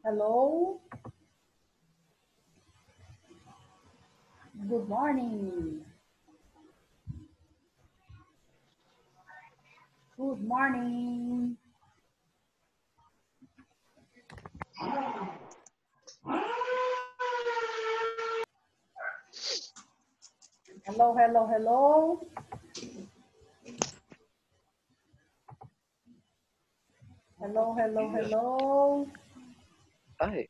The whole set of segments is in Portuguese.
Hello. Good morning. Good morning. Hello, hello, hello. Hello, hello, hello. Hi.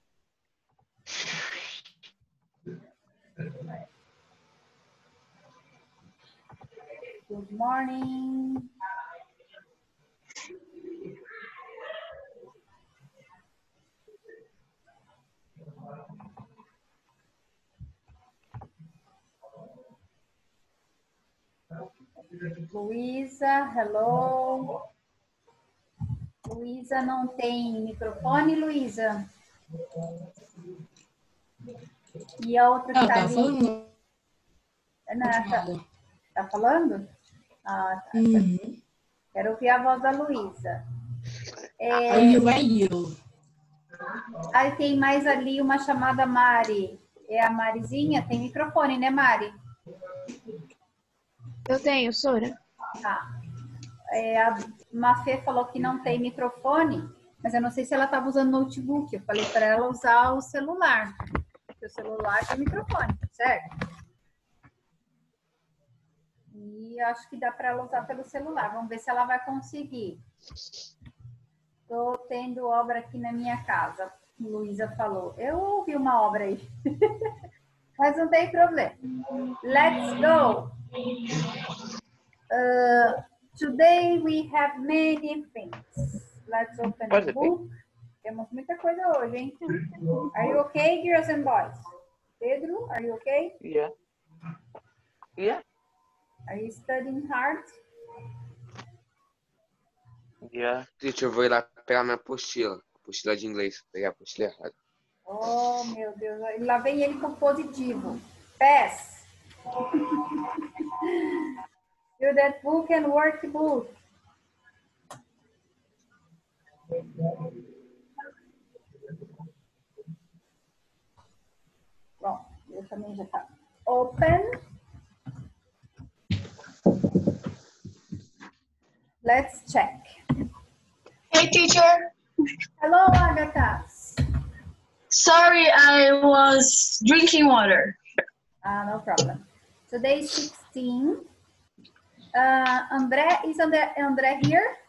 Good morning. Luísa, hello. Luísa não tem microfone, Luísa? E a outra que tá ali? Falando. Não, tá falando? Ah, tá. Uhum. Quero ouvir a voz da Luísa. Aí eu. Aí tem mais ali uma chamada Mari. É a Marizinha? Tem microfone, né, Mari? Eu tenho, Sora. Tá. A Mafê falou que não tem microfone, mas eu não sei se ela estava usando notebook. Eu falei para ela usar o celular. Porque o celular tem microfone, certo? E acho que dá para ela usar pelo celular. Vamos ver se ela vai conseguir. Estou tendo obra aqui na minha casa. Luísa falou. Eu ouvi uma obra aí. Mas não tem problema. Let's go. Today we have many things. Let's open the book. Temos muita coisa hoje, hein? Are you okay, girls and boys? Pedro, are you okay? Yeah. Yeah. Are you studying hard? Yeah. Gente, eu vou ir lá pegar minha apostila. Apostila de inglês. Pegar a apostila errada. Oh, meu Deus. Lá vem ele com positivo. Pass. Student book and workbook. Bom, eu também já tá. Open. Let's check. Hey, teacher. Hello, Agatha. Sorry, I was drinking water. No problem. Today is 16. André, is André here?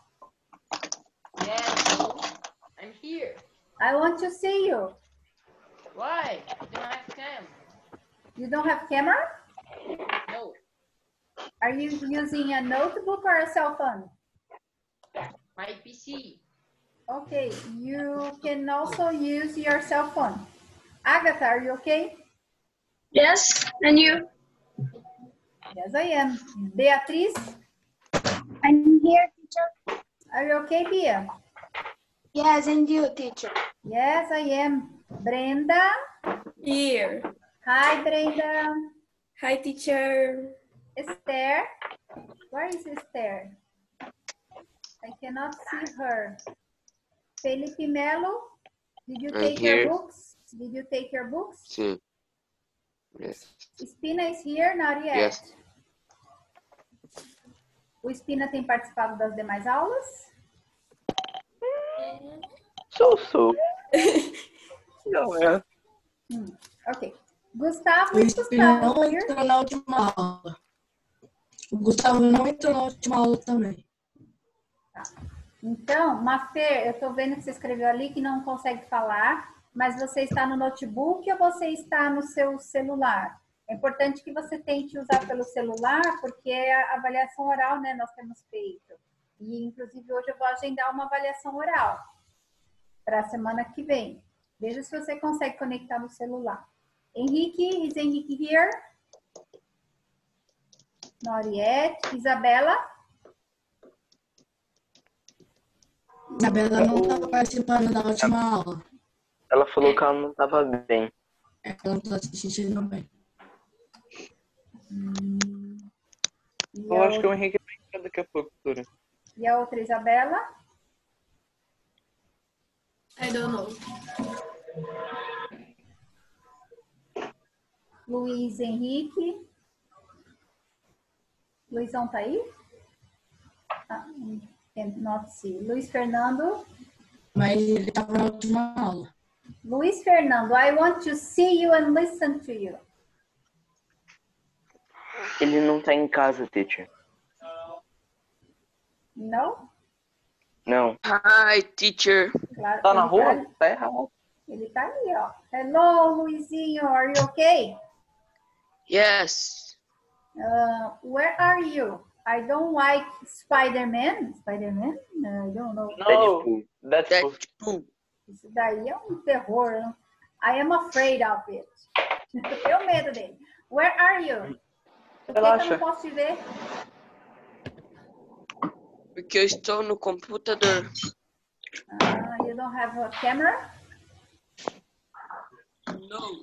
Yes, I'm here. I want to see you. Why? I don't have cam. You don't have camera? No. Are you using a notebook or a cell phone? My PC. Okay, you can also use your cell phone. Agatha, are you okay? Yes, and you? Yes, I am. Beatriz, I'm here, teacher. are you okay, Bea? Yes, and you, teacher? Yes, I am. Brenda? Here. Hi, Brenda. Hi, teacher. Esther? Where is Esther? I cannot see her. Felipe Melo, did you take your books? Did you take your books? Sim. Yes. Spina is here, not yet. Yes. O Spina tem participado das demais aulas? Sou. Não é. Ok. Gustavo O e Espírito Gustavo não here? entrou na última aula. O Gustavo não entrou na última aula também. Tá. Então, Mafê, eu estou vendo que você escreveu ali que não consegue falar, mas você está no notebook ou você está no seu celular? É importante que você tente usar pelo celular, porque é a avaliação oral, né, nós temos feito. E, inclusive, hoje eu vou agendar uma avaliação oral para a semana que vem. Veja se você consegue conectar no celular. Henrique, is Henrique here? Not yet. Isabela? A Bela não estava participando da última aula. Ela falou que ela não estava bem. É que ela não está se sentindo bem. Eu acho que o Henrique vai entrar daqui a pouco, Tura. E a outra Isabela? I don't know. Luiz Henrique. Luizão tá aí? Not see. Luiz Fernando. Mas ele estava na última aula. Luiz Fernando, I want to see you and listen to you. Ele não tá em casa, teacher. No? Não. Hi, teacher. Claro, Tá na ele rua? Tá errado. Ele tá ali, ó. Hello, Luizinho, are you okay? Yes. Where are you? I don't like Spider-Man. Spider-Man? No, I don't know. No, Deadpool. Deadpool. Isso daí é um terror. Né? I am afraid of it. Eu tenho medo dele. Where are you? Por que eu não posso te ver? Porque eu estou no computador. You don't have a camera? No.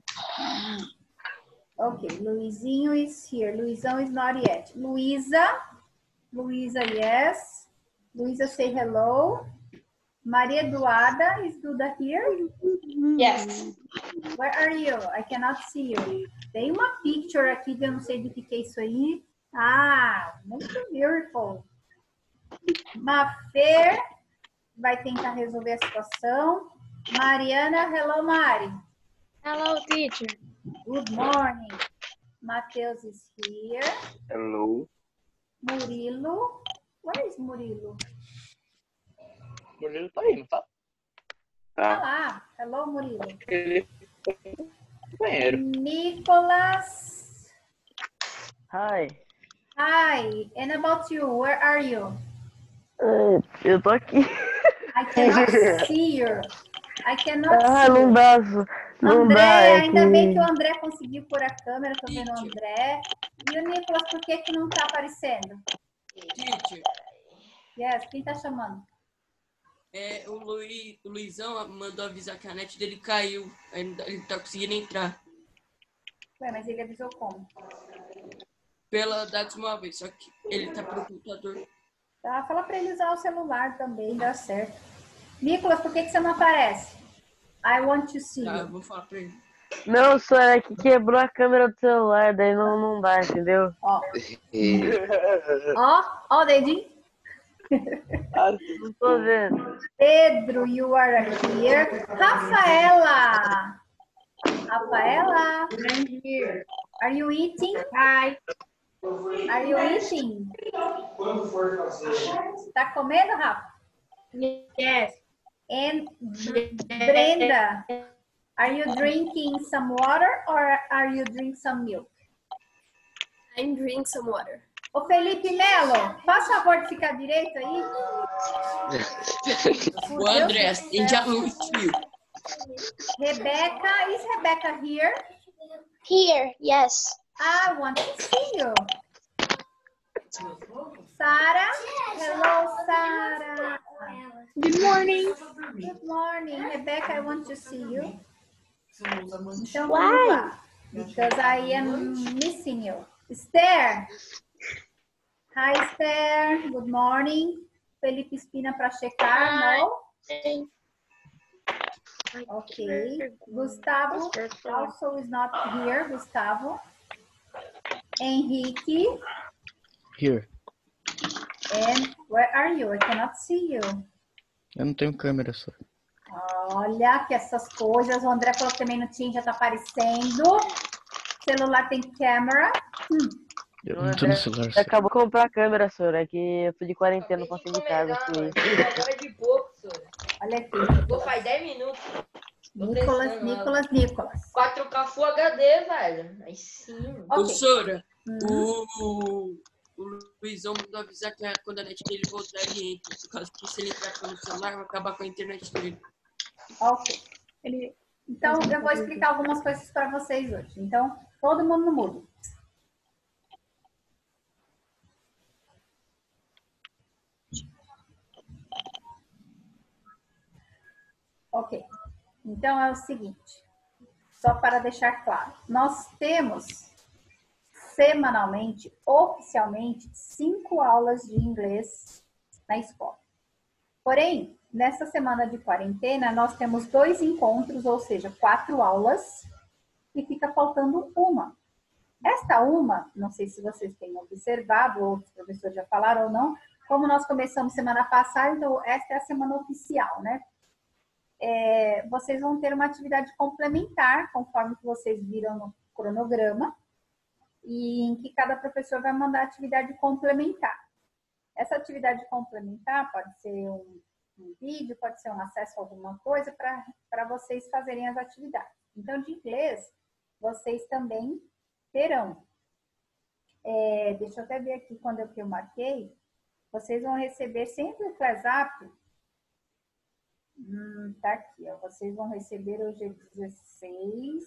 Okay, Luizinho is here. Luizão is not yet. Luisa, yes. Luisa, say hello. Maria Eduarda, is Duda here? Yes. Where are you? I cannot see you. Tem uma picture aqui, eu não sei do que é isso aí. Ah, muito beautiful. Mafer vai tentar resolver a situação. Mariana, hello, Mari. Hello, teacher. Good morning. Matheus is here. Hello. Murilo. Where is Murilo? Murilo tá aí, não tá? Tá Tá. lá. Hello, Murilo. Ele foi no banheiro. Nicholas. Hi. Hi. And about you, where are you? Eu tô aqui. I cannot see you. I cannot Ah, see não you. dá. Não André, dá. É ainda que... bem que o André conseguiu pôr a câmera, tô vendo o André. E o Nicolas, por que que não tá aparecendo? Teacher, Yes, quem tá chamando? o Luizão mandou avisar que a net dele caiu. Ele não tá conseguindo entrar Ué, mas ele avisou como? pela dados móveis, só que ele tá pelo computador. Tá, fala pra ele usar o celular também, dá certo. Nicolas, por que que você não aparece? I want to see Tá, eu you. vou falar pra ele. Não, só é que quebrou a câmera do celular, daí não dá, entendeu? Ó, ó o dedinho. Não tô vendo. Pedro, you are here. Rafaela. Rafaela. I'm here. Are you eating? Hi. Are you eating? Tá comendo, Rafa? Yes. And Brenda, are you drinking some water or are you drinking some milk? I'm drinking some water. Ô Felipe Melo, faz favor de ficar direito aí. O André, tem já tio. Rebecca, is Rebecca here? Here, yes. I want to see you. Sarah, hello Sarah. Good morning. Good morning, Rebecca, I want to see you. Então Why? vamos lá. Because I am missing you. Esther. Hi Esther, good morning. Felipe Espina para checar, no? Ok. Gustavo also is not here, Gustavo. Henrique. Here. And where are you? I cannot see you. Eu não tenho câmera só. Olha que essas coisas. O André falou que também não tinha, já tá aparecendo. O celular tem câmera. Eu não tô no celular. Você acabou de comprar a câmera, senhora. É que eu tô de quarentena, não posso sair de casa. Agora de pouco, senhor. Olha aqui. Vou faz 10 minutos. Nicolas. 4K Full HD, velho. Aí sim. Professora, o Luizão mandou avisar que quando a net dele voltar, ele entra. Por causa que se ele entrar pelo celular, vai acabar com a internet dele. Ok. Então, eu vou explicar algumas coisas para vocês hoje. Então, todo mundo no mudo. Ok. Então, é o seguinte. Só para deixar claro. Nós temos, semanalmente, oficialmente, 5 aulas de inglês na escola. Porém, nessa semana de quarentena, nós temos 2 encontros, ou seja, 4 aulas, e fica faltando uma. Esta uma, não sei se vocês têm observado, ou os professores já falaram ou não, como nós começamos semana passada, então esta é a semana oficial, né? Vocês vão ter uma atividade complementar, conforme que vocês viram no cronograma, e em que cada professor vai mandar atividade complementar. Essa atividade complementar pode ser um vídeo, pode ser um acesso a alguma coisa para vocês fazerem as atividades. Então, de inglês, vocês também terão. Deixa eu até ver aqui quando eu marquei. Vocês vão receber sempre o Class Up. Tá aqui, ó. Vocês vão receber hoje 16.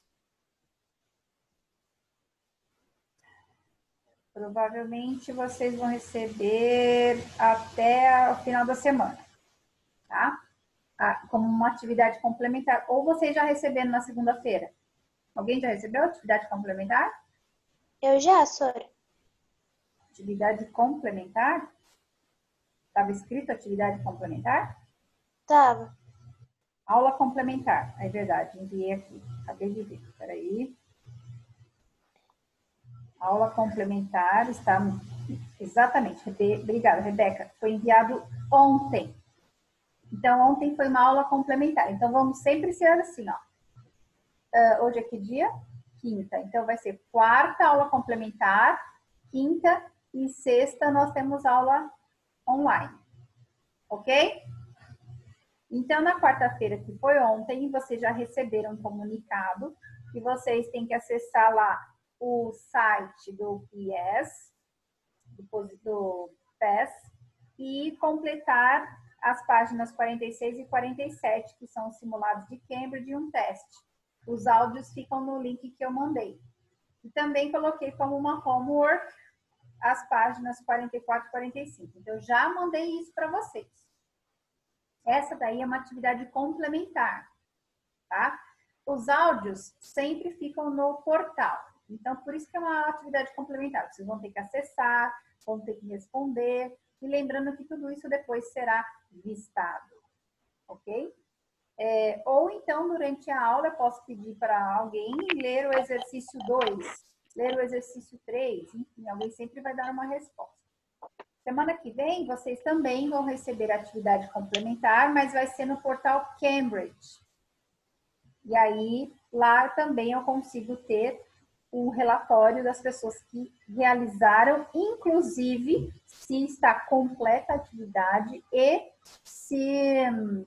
Provavelmente vocês vão receber até o final da semana, tá? Como uma atividade complementar. Ou vocês já receberam na segunda-feira? Alguém já recebeu atividade complementar? Eu já, Sora. Atividade complementar? Estava escrito atividade complementar? Tava. Aula complementar. É verdade, enviei aqui. Acabei de ver. Peraí. Aula complementar está... Exatamente. Obrigada, Rebeca. Foi enviado ontem. Então, ontem foi uma aula complementar. Então, vamos sempre ser assim, ó. Hoje é que dia? Quinta. Então, vai ser quarta aula complementar, quinta e sexta nós temos aula online. Ok? Então, na quarta-feira, que foi ontem, vocês já receberam um comunicado que vocês têm que acessar lá o site do PES, do PES, e completar as páginas 46 e 47, que são os simulados de Cambridge e um teste. Os áudios ficam no link que eu mandei. E também coloquei como uma homework as páginas 44 e 45. Então, eu já mandei isso para vocês. Essa daí é uma atividade complementar, tá? Os áudios sempre ficam no portal. Então, por isso que é uma atividade complementar. Vocês vão ter que acessar, vão ter que responder. E lembrando que tudo isso depois será vistado, ok? Ou então, durante a aula, eu posso pedir para alguém ler o exercício 2, ler o exercício 3, enfim, alguém sempre vai dar uma resposta. Semana que vem, vocês também vão receber atividade complementar, mas vai ser no portal Cambridge. E aí, lá também eu consigo ter o relatório das pessoas que realizaram, inclusive se está completa a atividade e se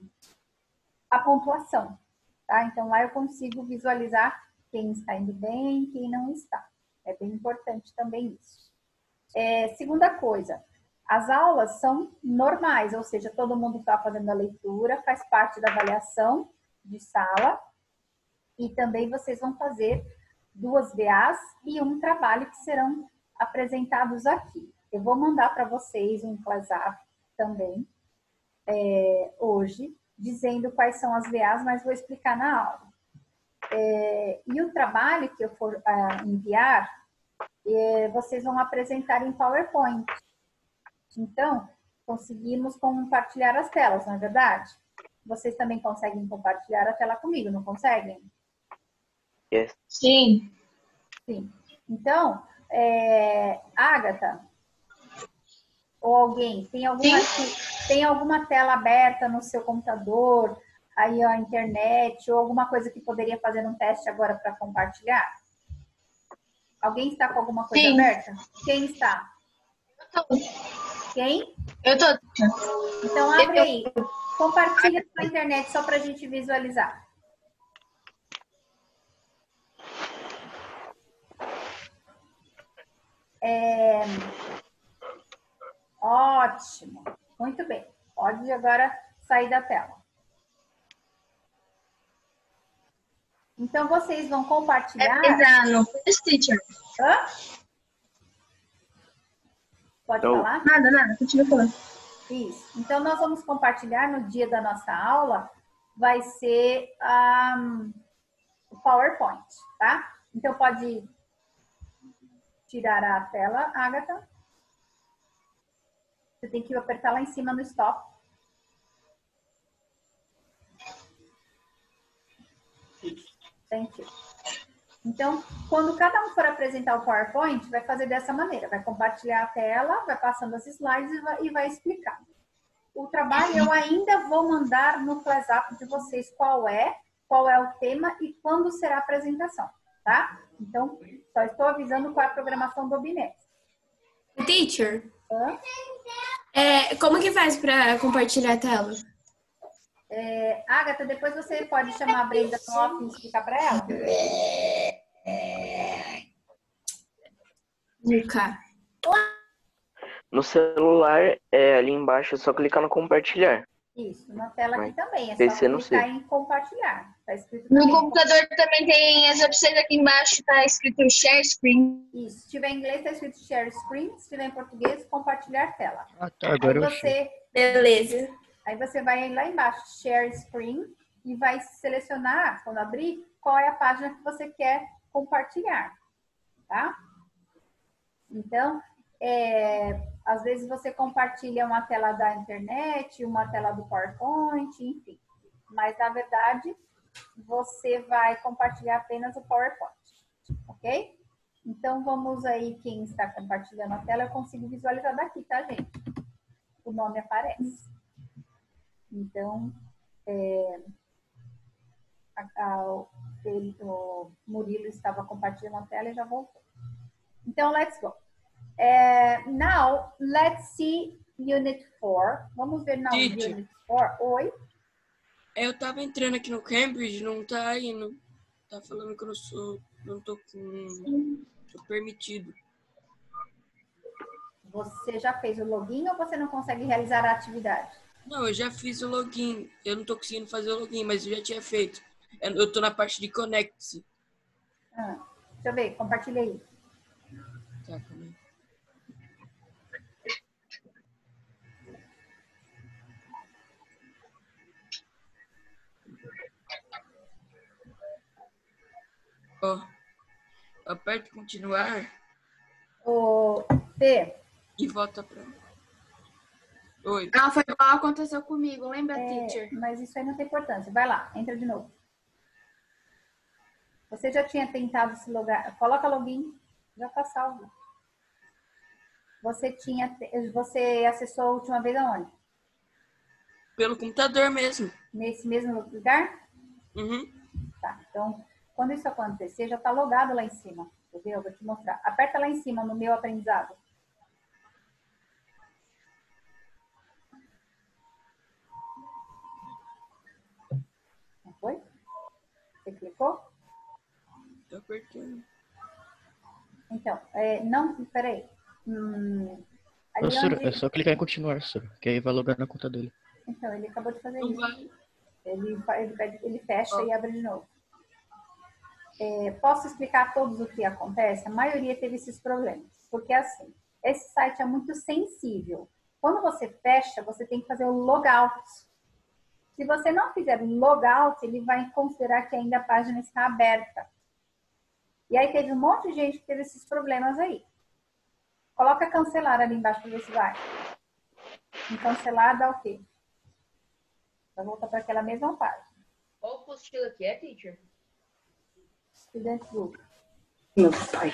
a pontuação, tá? Então, lá eu consigo visualizar quem está indo bem, quem não está. É bem importante também isso. Segunda coisa, as aulas são normais, ou seja, todo mundo está fazendo a leitura, faz parte da avaliação de sala, e também vocês vão fazer 2 VAs e um trabalho que serão apresentados aqui. Eu vou mandar para vocês um WhatsApp também, hoje, dizendo quais são as VAs, mas vou explicar na aula. E o trabalho que eu for enviar, vocês vão apresentar em PowerPoint. Então, conseguimos compartilhar as telas, não é verdade? Vocês também conseguem compartilhar a tela comigo, não conseguem? Yes. Sim. Sim. Então, Agatha, ou alguém, tem alguma tela aberta no seu computador, aí a internet, ou alguma coisa que poderia fazer um teste agora para compartilhar? Alguém está com alguma coisa aberta? Quem está? Eu tô. Quem? Eu tô. Então, abre aí. Compartilha na internet só para a gente visualizar. Ótimo. Muito bem. Pode agora sair da tela. Então, vocês vão compartilhar... no First Teacher. Hã? Pode falar? Nada. Continua falando. Isso. Então, nós vamos compartilhar no dia da nossa aula, vai ser o PowerPoint, tá? Então, pode tirar a tela, Agatha. Você tem que apertar lá em cima no stop. Thank you. Então, quando cada um for apresentar o PowerPoint, vai fazer dessa maneira. Vai compartilhar a tela, vai passando as slides e vai explicar. O trabalho eu ainda vou mandar no ClassUp de vocês qual é o tema e quando será a apresentação, tá? Então, só estou avisando qual é a programação do Obnet. Teacher, como que faz para compartilhar a tela? Agatha, depois você pode chamar a Brenda no off e explicar para ela? Nunca. No celular, ali embaixo, é só clicar no compartilhar. Isso, na tela aqui também. É PC só não clicar sei. em compartilhar. Tá escrito No também. computador também tem as opções aqui embaixo, tá escrito Share Screen. Isso. Se tiver em inglês, tá escrito Share Screen. Se tiver em português, compartilhar tela. Ah, tá. Agora eu achei. Beleza. Aí você vai lá embaixo, Share Screen, e vai selecionar, quando abrir, qual é a página que você quer compartilhar, tá? Então, às vezes você compartilha uma tela da internet, uma tela do PowerPoint, enfim. Mas, na verdade, você vai compartilhar apenas o PowerPoint, ok? Então, vamos aí, quem está compartilhando a tela, eu consigo visualizar daqui, tá, gente? O nome aparece. Então, o Murilo estava compartilhando a tela e já voltou. Então, let's go. Now, let's see Unit 4. Vamos ver na Teacher. Unit 4. Oi? Eu tava entrando aqui no Cambridge, não tá indo. Tá falando que eu não tô permitido. Você já fez o login ou você não consegue realizar a atividade? Não, eu já fiz o login. Eu não tô conseguindo fazer o login, mas eu já tinha feito. Eu tô na parte de Connect-se. Deixa eu ver, compartilha aí. Tá, calma aí. Ó, aperta continuar Ô, Fê, e volta pra... Oi. Ah, foi igual aconteceu comigo, lembra, teacher? mas isso aí não tem importância. Vai lá, entra de novo. Você já tinha tentado se logar. Coloca login, já tá salvo. Você acessou a última vez aonde? Pelo computador mesmo. Nesse mesmo lugar? Uhum. Tá, então, quando isso acontecer, já tá logado lá em cima. Entendeu? Eu vou te mostrar. Aperta lá em cima no meu aprendizado. Não foi? Você clicou? Tô apertando. Então, não, peraí. Ali Professora, onde... é só clicar em continuar, senhor, que aí vai logar na conta dele. Então, ele acabou de fazer Não isso. vai. Ele fecha e abre de novo. Posso explicar a todos o que acontece? A maioria teve esses problemas. Porque, assim, esse site é muito sensível. Quando você fecha, você tem que fazer o logout. Se você não fizer o logout, ele vai considerar que ainda a página está aberta. E aí teve um monte de gente que teve esses problemas aí. Coloca cancelar ali embaixo para ver se vai. Em cancelar dá o quê? Vai voltar para aquela mesma página. Qual apostila que é, teacher? Student Group. Meu pai.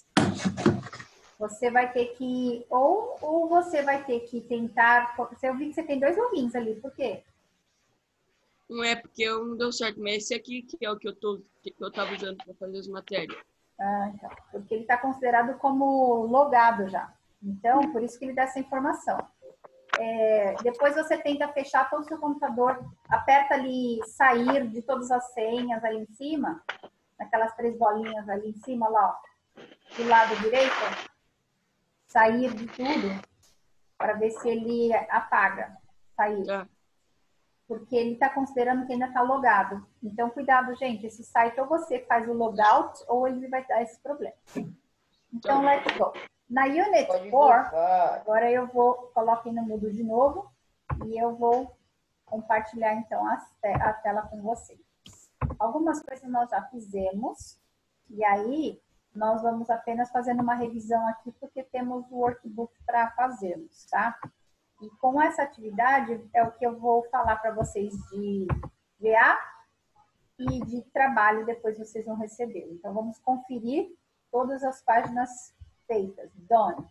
Você vai ter que... Ou você vai ter que tentar... Eu vi que você tem 2 logins ali. Por quê? Não é porque não deu certo, mas esse aqui que é o que eu tava usando para fazer as matérias. Então, porque ele está considerado como logado já. Então, por isso que ele dá essa informação. Depois você tenta fechar todo o seu computador, aperta ali sair de todas as senhas ali em cima, naquelas 3 bolinhas ali em cima, lá, ó, do lado direito, ó, sair de tudo, para ver se ele apaga, sair. Tá. Porque ele está considerando que ainda está logado. Então, cuidado, gente. Esse site, ou você faz o logout, ou ele vai dar esse problema. Então, let's go. Na Unit 4, agora eu coloquei no mudo de novo, e eu vou compartilhar, então, a tela com vocês. Algumas coisas nós já fizemos, e aí nós vamos apenas fazendo uma revisão aqui, porque temos o workbook para fazermos, tá? E com essa atividade é o que eu vou falar para vocês de VA e de trabalho depois vocês vão receber. Então, vamos conferir todas as páginas feitas. Done.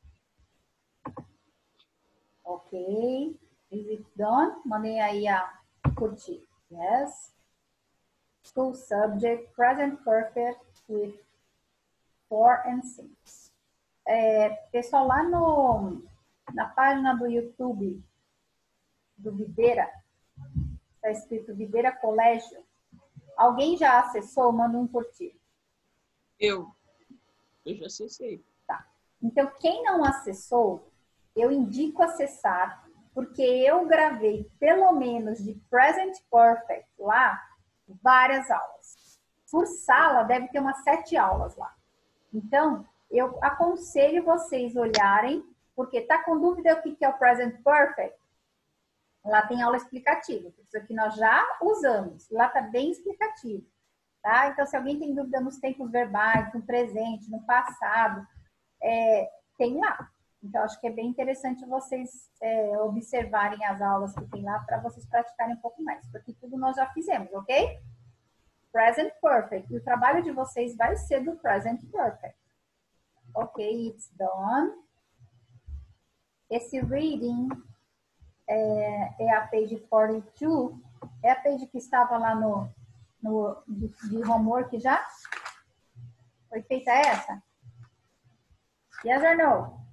Ok. Is it done? Mandei aí a curtir. Yes. School subject, present perfect with 4 and 6. Pessoal, lá na página do YouTube do Videira, está escrito Videira Colégio. Alguém já acessou? Manda um curtir. Eu já acessei. Tá. Então, quem não acessou, eu indico acessar, porque eu gravei pelo menos de Present Perfect lá, várias aulas. Por sala, deve ter umas 7 aulas lá. Então, eu aconselho vocês olharem, porque tá com dúvida o que é o Present Perfect? Lá tem aula explicativa, porque isso aqui nós já usamos. Lá tá bem explicativo, tá? Então, se alguém tem dúvida nos tempos verbais, no presente, no passado, tem lá. Então, acho que é bem interessante vocês observarem as aulas que tem lá para vocês praticarem um pouco mais, porque tudo nós já fizemos, ok? Present Perfect. E o trabalho de vocês vai ser do Present Perfect. Ok, it's done. Esse reading é a page 42. É a page que estava lá de homework já? Foi feita essa? Yes or no?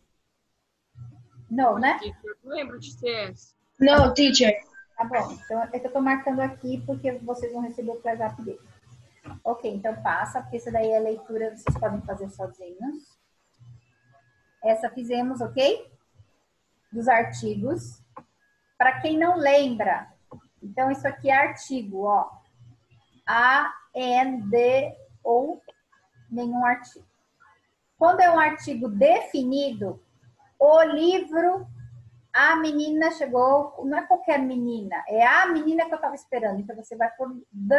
No, né? Eu não lembro de ser essa. No, teacher. Tá bom. Então, é que eu tô marcando aqui porque vocês vão receber o class up dele. Ok, então passa, porque essa daí é a leitura, vocês podem fazer sozinhos. Essa fizemos, ok? Dos artigos. Para quem não lembra, então isso aqui é artigo, ó. A, N, D ou nenhum artigo. Quando é um artigo definido, o livro, a menina chegou, não é qualquer menina, é a menina que eu estava esperando. Então você vai por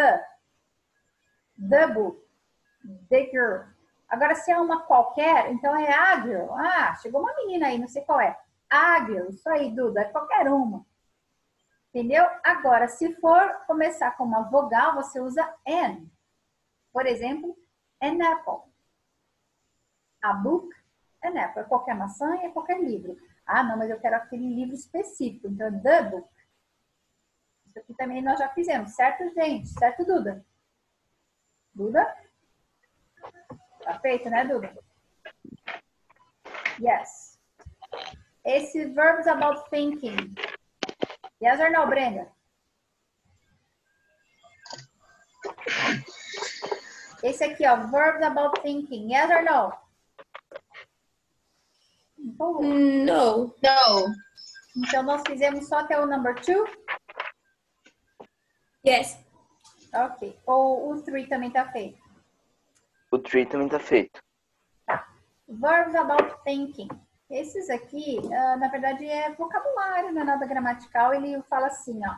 the book, the girl. Agora, se é uma qualquer, então é a girl. Ah, chegou uma menina aí, não sei qual é. A girl, isso aí, Duda, é qualquer uma. Entendeu? Agora, se for começar com uma vogal, você usa an. Por exemplo, an apple. A book, an apple. É qualquer maçã e é qualquer livro. Ah, não, mas eu quero aquele livro específico. Então, the book. Isso aqui também nós já fizemos, certo, gente? Certo, Duda? Duda? Tá feito, né, Duda? Yes. Esse verbs about thinking. Yes or no, Brenda? Esse aqui, ó, verbs about thinking. Yes or no? No. No. Então, nós fizemos só até o number 2? Yes. Ok. Ou o 3 também tá feito? O 3 também tá feito. Tá. Verbs about thinking. Esses aqui, na verdade, é vocabulário, não é nada gramatical. Ele fala assim, ó.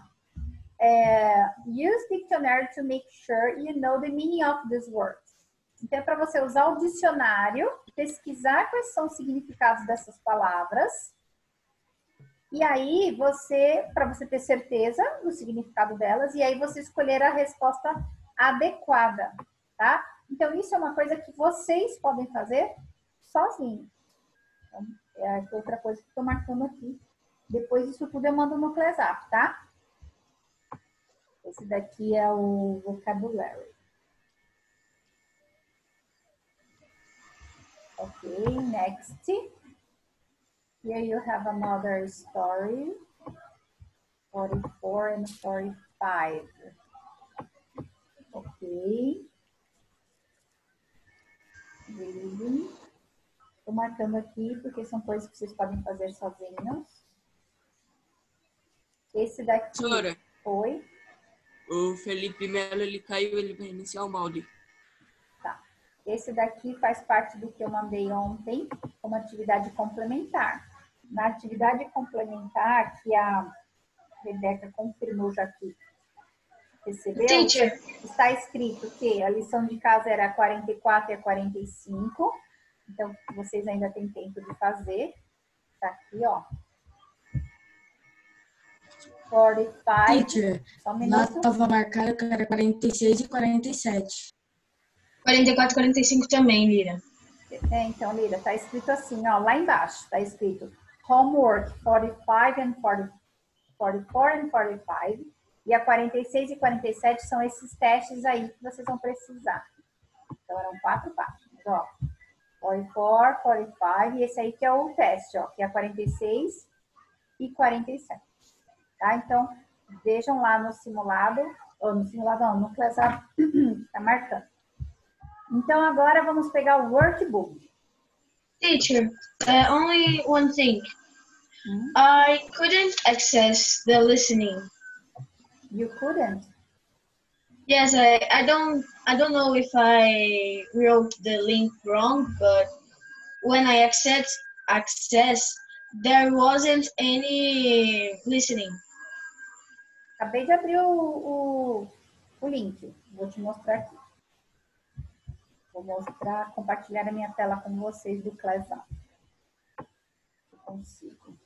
Use dictionary to make sure you know the meaning of these words. Então, é para você usar o dicionário, pesquisar quais são os significados dessas palavras. E aí, para você ter certeza do significado delas, e aí você escolher a resposta adequada, tá? Então, isso é uma coisa que vocês podem fazer sozinhos. Então, é outra coisa que eu estou marcando aqui. Depois disso tudo eu mando no class up, tá? Esse daqui é o vocabulary. Ok, next. Here you have another story. 44 and 45. Ok. Reading. Estou marcando aqui porque são coisas que vocês podem fazer sozinhos. Esse daqui Professora, foi. o Felipe Melo, ele caiu, ele vai iniciar o molde. Tá. Esse daqui faz parte do que eu mandei ontem, como atividade complementar. Na atividade complementar, que a Rebeca confirmou já que recebeu, Teacher. está escrito que a lição de casa era a 44 e a 45. Então, vocês ainda têm tempo de fazer. Tá aqui, ó. 45. Teacher, Só um lá minuto. estava marcado que era 46 e 47. 44, 45 também, Lira. Então, Lira, tá escrito assim, ó, lá embaixo, tá escrito homework 45 and 44 and 45. E a 46 e 47 são esses testes aí que vocês vão precisar. Então, eram 4 páginas, ó. 44, 45, e esse aí que é o teste, ó, que é 46 e 47. Tá? Então, vejam lá no simulado, ou no simulado não, no Classroom, tá marcando. Então, agora vamos pegar o workbook. Teacher, only one thing. I couldn't access the listening. You couldn't? Yes, I don't know if I wrote the link wrong, but when I access, there wasn't any listening. Acabei de abrir o link. Vou te mostrar aqui. Vou mostrar, compartilhar a minha tela com vocês do Classroom. Consigo.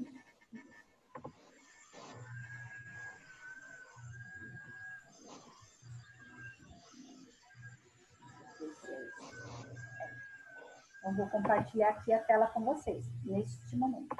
Então, vou compartilhar aqui a tela com vocês, neste momento.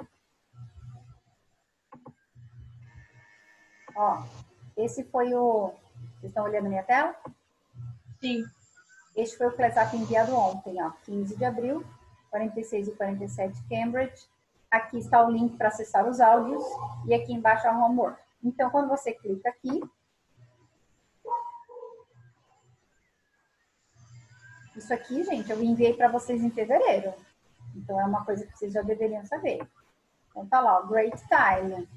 Ó, esse foi o... Vocês estão olhando a minha tela? Sim. Este foi o Classroom enviado ontem, ó, 15 de abril, 46 e 47 Cambridge. Aqui está o link para acessar os áudios e aqui embaixo é o homework. Então, quando você clica aqui, isso aqui, gente, eu enviei para vocês em fevereiro. Então, é uma coisa que vocês já deveriam saber. Então, tá lá, ó, Great Time.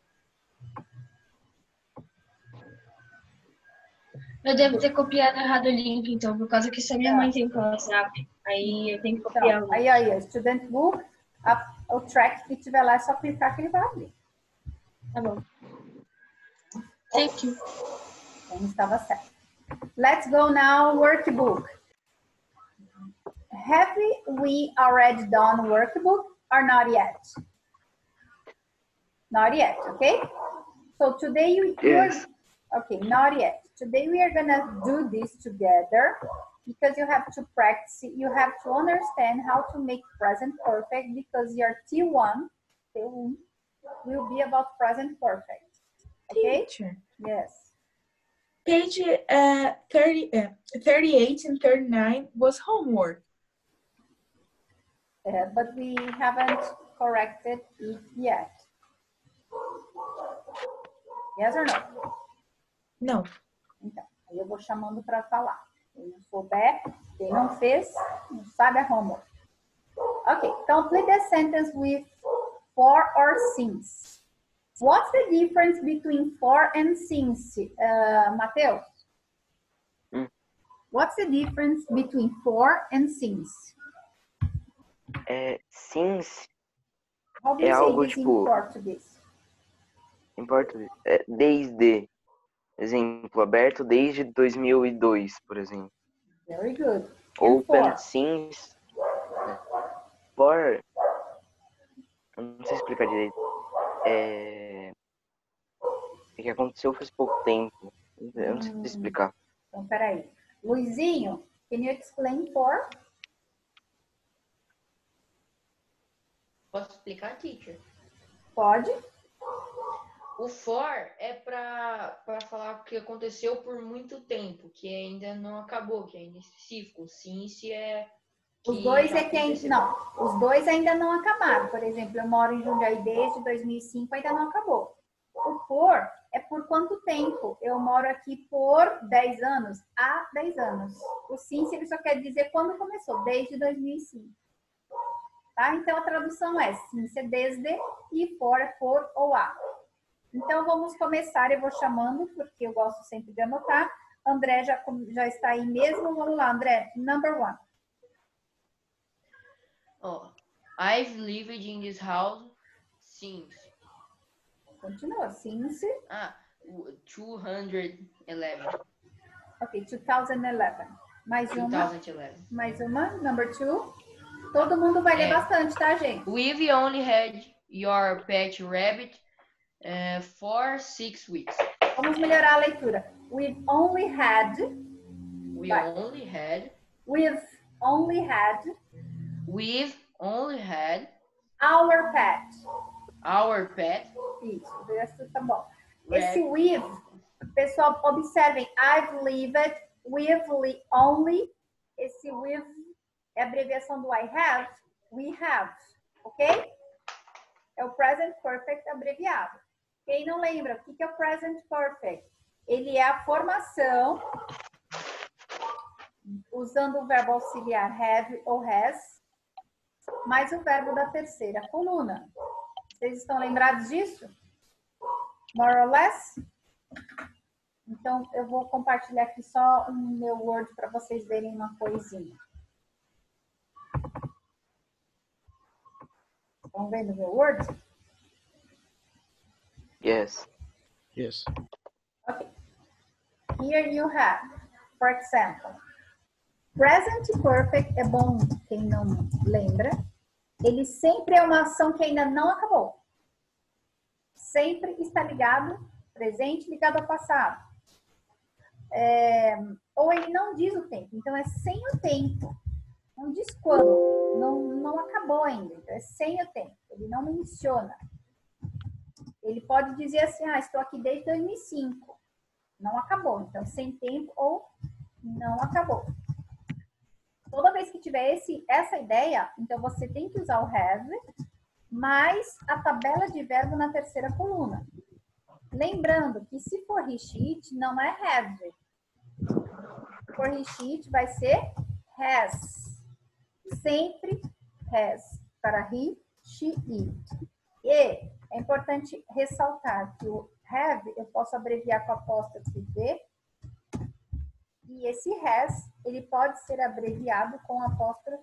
Eu devo ter copiado errado o link, então, por causa que só minha mãe tem o WhatsApp. Aí eu tenho que copiar Então, o link. aí, Student Book, o track que tiver lá é só clicar que ele vai abrir. Tá bom. Thank you. Então, estava certo. Let's go now, workbook. Have we already done workbook or not yet? Not yet, okay? So today Yes. okay, not yet. Today we are gonna do this together because you have to practice, you have to understand how to make present perfect because your T1 will be about present perfect. Okay? Teacher, Yes. page 38 and 39 was homework. But we haven't corrected it yet. Yes or no? No. Então, aí eu vou chamando para falar. Quem não souber, quem não fez, não sabe a homework. Okay, complete the sentence with for or since. What's the difference between for and since, Mateus? What's the difference between for and since? Since How do you é say algo this in tipo... português? Em português, desde. Exemplo, aberto desde 2002, por exemplo. Very good. Open since. For. Eu não sei explicar direito. É que aconteceu faz pouco tempo. Eu não sei explicar. Então, peraí. Luizinho, can you explain for? Posso explicar, teacher? Pode. O for é para falar o que aconteceu por muito tempo, que ainda não acabou, que ainda é específico. O since é... Os dois é que ainda... Não, os dois ainda não acabaram. Por exemplo, eu moro em Jundiaí desde 2005, ainda não acabou. O for é por quanto tempo? Eu moro aqui por 10 anos, há 10 anos. O since, ele só quer dizer quando começou, desde 2005. Tá? Então, a tradução é since é desde e for é por ou a. Então, vamos começar. Eu vou chamando, porque eu gosto sempre de anotar. André já está aí mesmo. Vamos lá, André. Number 1. Oh, I've lived in this house since. Continua. Since. 211. Ok, 2011. Mais uma. 2011. Mais uma. Number 2. Todo mundo vai ler bastante, tá, gente? We've only had your pet rabbit For 6 weeks. Vamos melhorar a leitura. We've only had. We only had. We've only had. We've only had. Our pet. Our pet. Isso, o resto tá bom. Esse we've, pessoal, observem. I've lived, we've only. Esse we've é a abreviação do I have, we have, ok? É o present perfect abreviado. Quem não lembra, o que é o present perfect? Ele é a formação usando o verbo auxiliar have ou has, mais o verbo da terceira coluna. Vocês estão lembrados disso? More or less? Então, eu vou compartilhar aqui só o meu Word para vocês verem uma coisinha. Estão vendo o meu Word? Yes. Yes. Okay. Here you have, for example, present perfect é bom, quem não lembra. Ele sempre é uma ação que ainda não acabou. Sempre está ligado, presente ligado ao passado. Ou ele não diz o tempo, então é sem o tempo. Não diz quando, não acabou ainda, então é sem o tempo. Ele não menciona. Ele pode dizer assim, estou aqui desde 2005. Não acabou, então sem tempo ou não acabou. Toda vez que tiver essa ideia, então você tem que usar o have, mais a tabela de verbo na terceira coluna. Lembrando que se for he, she, it, não é have. Se for he, she, it, vai ser has. Sempre has para he, she, it. E é importante ressaltar que o have eu posso abreviar com a apóstrofe V. E esse has, ele pode ser abreviado com a apóstrofe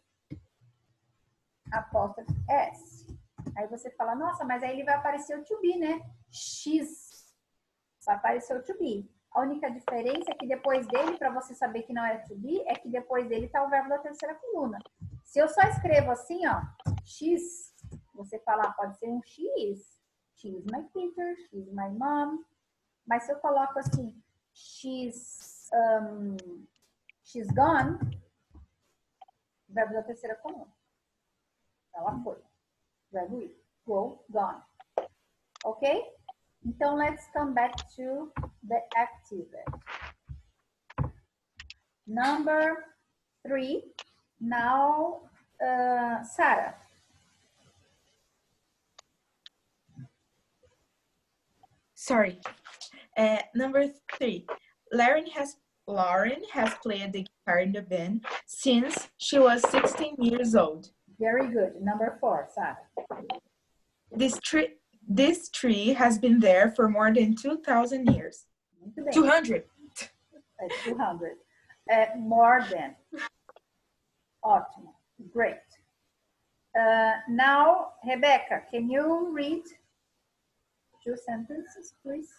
S. Aí você fala, nossa, mas aí ele vai aparecer o to be, né? X. Vai aparecer o to be. A única diferença é que depois dele, para você saber que não é to be, é que depois dele está o verbo da terceira coluna. Se eu só escrevo assim, ó, X, você fala, pode ser um X. She's my teacher, she's my mom. Mas se eu coloco assim, she's gone, verbo da terceira coluna. Ela foi. Verbo ir. Go, gone. Ok? Então, let's come back to the active. Number 3. Now, Sarah. Sorry. Number 3. Lauren has played the guitar in the band since she was 16 years old. Very good. Number 4, Sarah. This tree has been there for more than 2,000 years. 200. 200. More than. Ótimo. Great. Now, Rebecca, can you read 2 sentences, please?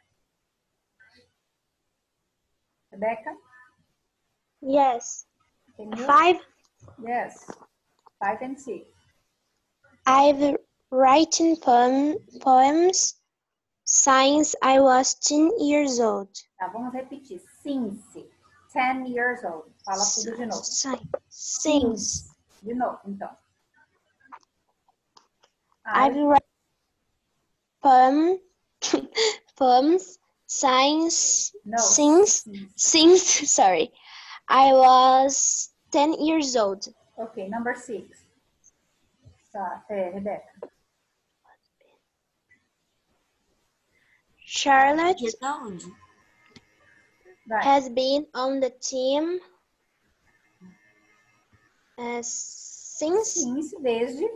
Rebecca? Yes. Can you? 5. Yes. 5 and 6. I've written poems since I was 10 years old. Tá, vamos repetir. Since 10 years old. Fala tudo de novo. Since. De novo, então. I've written poems since sorry, I was 10 years old. Okay, number 6. Rebecca. Charlotte has been on the team since desde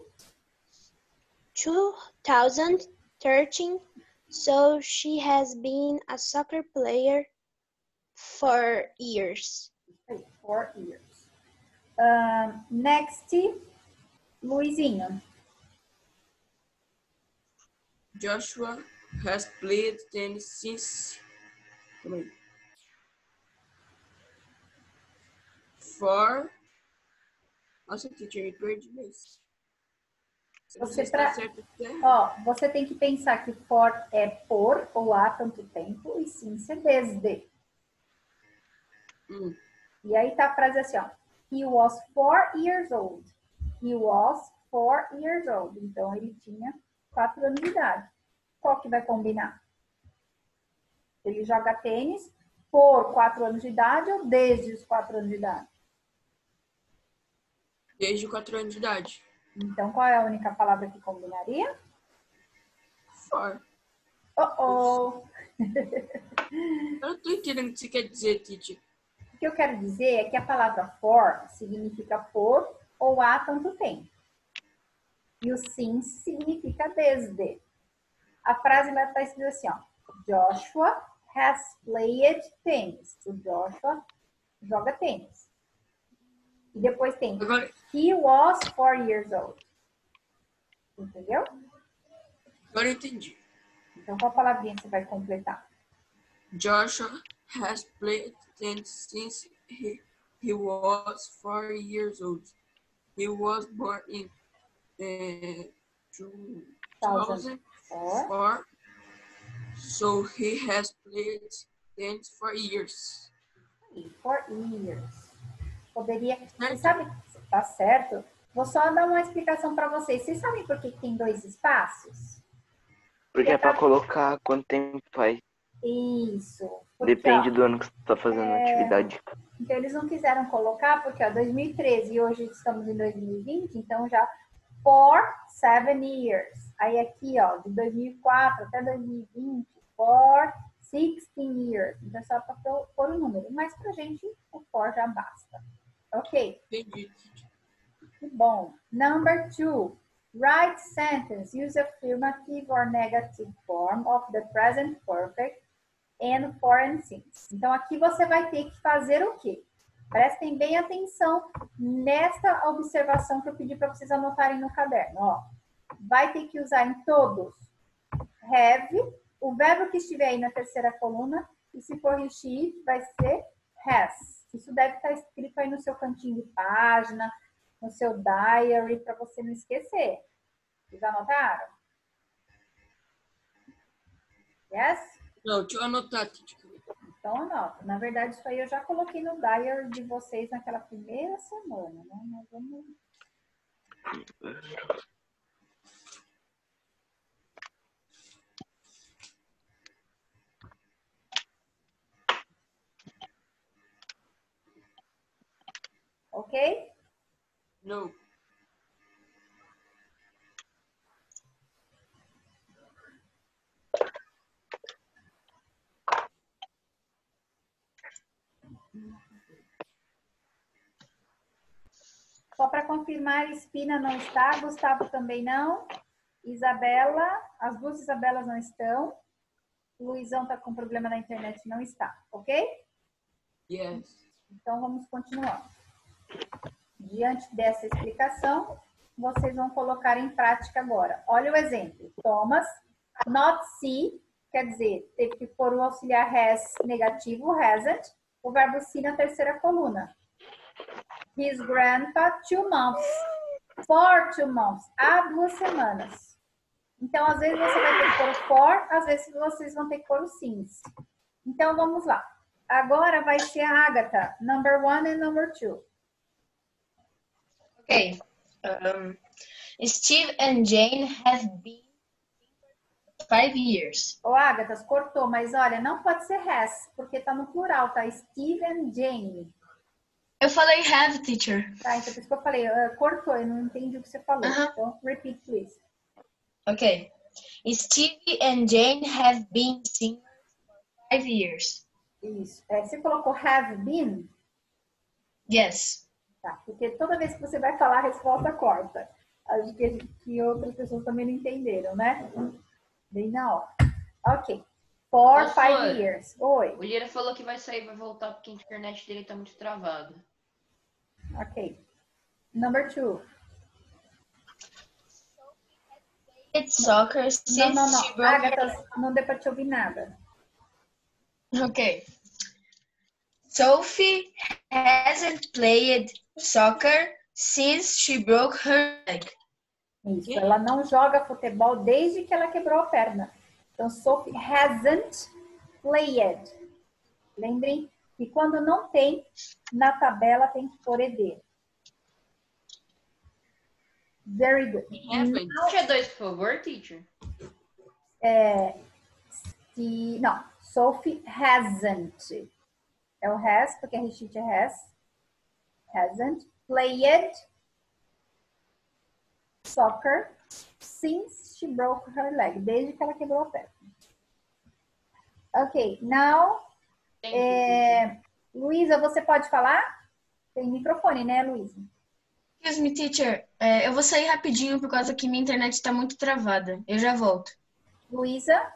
2013, so she has been a soccer player for years. 4 years. Next, Luizinho. Joshua has played tennis since Nossa, teacher, me perdi, mas... Você tem que pensar que for é por ou há tanto tempo e since é desde. E aí tá a frase assim, ó. He was 4 years old. He was 4 years old. Então, ele tinha 4 anos de idade. Qual que vai combinar? Ele joga tênis por 4 anos de idade ou desde os 4 anos de idade? Desde 4 anos de idade. Então, qual é a única palavra que combinaria? For. Oh. Eu não tô entendendo o que você quer dizer, teacher. O que eu quero dizer é que a palavra for significa por ou há tanto tempo. E o since significa desde. A frase vai estar escrita assim, ó. Joshua has played tennis. O Joshua joga tênis. E depois tem he was 4 years old. Entendeu? Agora eu entendi. Então, qual palavrinha você vai completar? Joshua has played tennis since he was 4 years old. He was born in 2004. So he has played tennis for years. 4 years. Poderia... Você sabe... Tá certo. Vou só dar uma explicação para vocês. Vocês sabem por que tem 2 espaços? Porque é para colocar quanto tempo faz. Isso. Porque, depende do ano que você está fazendo a atividade. Então, eles não quiseram colocar, porque 2013 e hoje estamos em 2020, então já for 7 years. Aí aqui, ó, de 2004 até 2020, for 16 years. Então, só para pôr o número. Mas pra gente, o for já basta. Ok? Entendi. Que bom. Number 2. Write sentence. Use affirmative or negative form of the present perfect and foreign since. Então, aqui você vai ter que fazer o quê? Prestem bem atenção nesta observação que eu pedi para vocês anotarem no caderno. Ó, vai ter que usar em todos have, o verbo que estiver aí na terceira coluna, e se for he, vai ser has. Isso deve estar escrito aí no seu cantinho de página, no seu diary, para você não esquecer. Vocês anotaram? Yes? Não, deixa eu anotar, teacher. Então, anota. Na verdade, isso aí eu já coloquei no diary de vocês naquela primeira semana, né? Nós vamos... Ok? Não. Só para confirmar, Espina não está, Gustavo também não, Isabela, as duas Isabelas não estão, Luizão está com problema na internet, não está, ok? Yes. Então, vamos continuar. Diante dessa explicação, vocês vão colocar em prática agora. Olha o exemplo. Thomas, not see, quer dizer, teve que pôr o auxiliar has negativo, hasn't, o verbo see na terceira coluna. His grandpa, 2 months. For 2 months. Há 2 semanas. Então, às vezes você vai ter que pôr o for, às vezes vocês vão ter que pôr o since. Então, vamos lá. Agora vai ser a Agatha. Number 1 and number 2. Okay. Steve and Jane have been 5 years. Ô, Agatha, cortou, mas olha, não pode ser has, porque tá no plural, tá? Steve and Jane. Eu falei have, teacher. Tá, então por isso que eu falei, cortou, eu não entendi o que você falou. Então, repeat, please. Okay. Steve and Jane have been singers for 5 years. Isso. Você colocou have been? Yes. Tá, porque toda vez que você vai falar, a resposta corta. Acho que outras pessoas também não entenderam, né? Bem na hora. Ok. For 5 years. Oi. O Lira falou que vai sair, vai voltar porque a internet dele tá muito travada. Ok. Number 2. It's soccer since Não. she broke Agatha, não deu pra te ouvir nada. Okay. Sophie hasn't played soccer since she broke her leg. Isso, ela não joga futebol desde que ela quebrou a perna. Então, Sophie hasn't played. Lembrem que quando não tem, na tabela tem que pôr ED. Very good. Puxa dois, por favor, teacher. Não, Sophie hasn't. É o has, porque a recheat é has. Hasn't played soccer since she broke her leg. Desde que ela quebrou a perna. Ok, now... Luísa, você pode falar? Tem microfone, né, Luísa? Excuse me, teacher. Eu vou sair rapidinho por causa que minha internet está muito travada. Eu já volto. Luísa?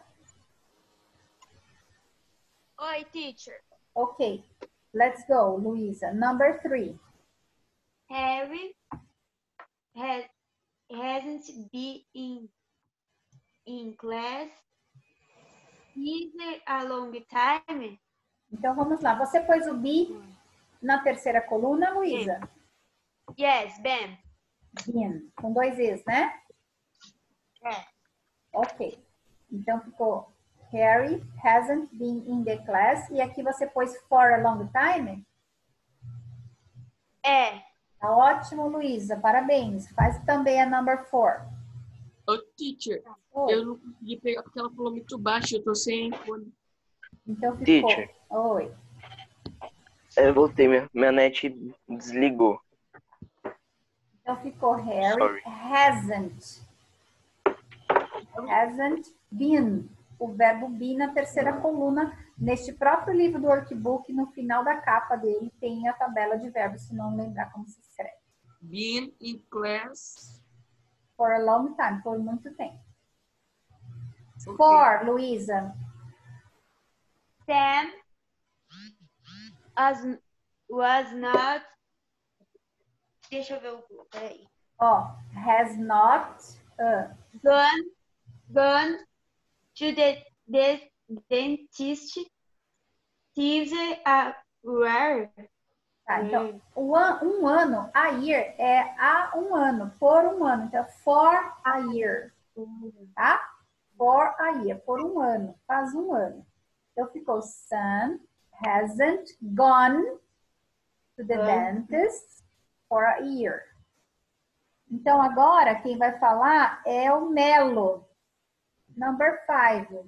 Oi, teacher. Ok, let's go, Luísa. Number 3. Harry hasn't been in class either a long time. Então, vamos lá. Você pôs o be na terceira coluna, Luísa? Yes, been. Been, com 2 E's, né? É. Ok. Então, ficou Harry hasn't been in the class. E aqui você pôs for a long time? É. Tá ótimo, Luísa. Parabéns. Faz também a number 4. Ô, teacher, eu não consegui pegar porque ela falou muito baixo. Eu tô sem fone. Então, ficou. Teacher. Oi. Eu voltei, minha net desligou. Então, ficou Harry Sorry. hasn't been. O verbo be na terceira coluna. Neste próprio livro do workbook, no final da capa dele, tem a tabela de verbos, se não lembrar como se escreve. Been in class. For a long time, por muito tempo. Okay. For, Luísa. Sam was not. Deixa eu ver o. Peraí. Ó, has not Gone to the dentist either a where. Tá, então, um ano, a year é a um ano, por um ano. Então, for a year. Tá? For a year, por um ano, faz um ano. Então, ficou Sam hasn't gone to the dentist for a year. Então, agora, quem vai falar é o Melo. Number 5.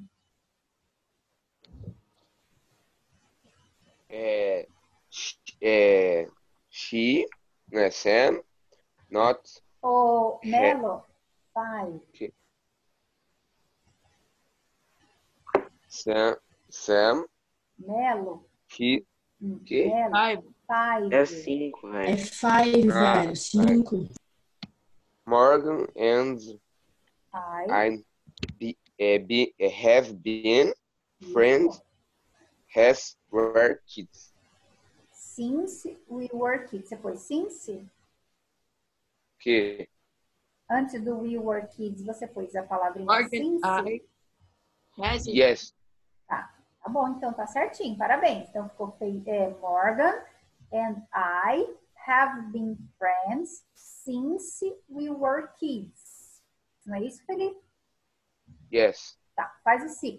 She, né, Sam, not... O Melo, 5. Sam, Melo. que? Melo. 5. É 5, velho. É 5, velho. 5. Morgan and I have been friends as were kids. Since we were kids. Você pôs since? Que? Antes do we were kids, você pôs a palavrinha Morgan, since? Yes. Tá bom, então tá certinho. Parabéns. Então ficou Morgan and I have been friends since we were kids. Não é isso, Felipe? Yes. Tá, faz o 6.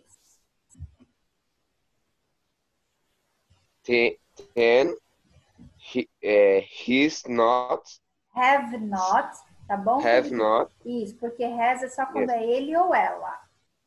He's not. Have not, tá bom? Have not. Isso, porque has é só quando é ele ou ela.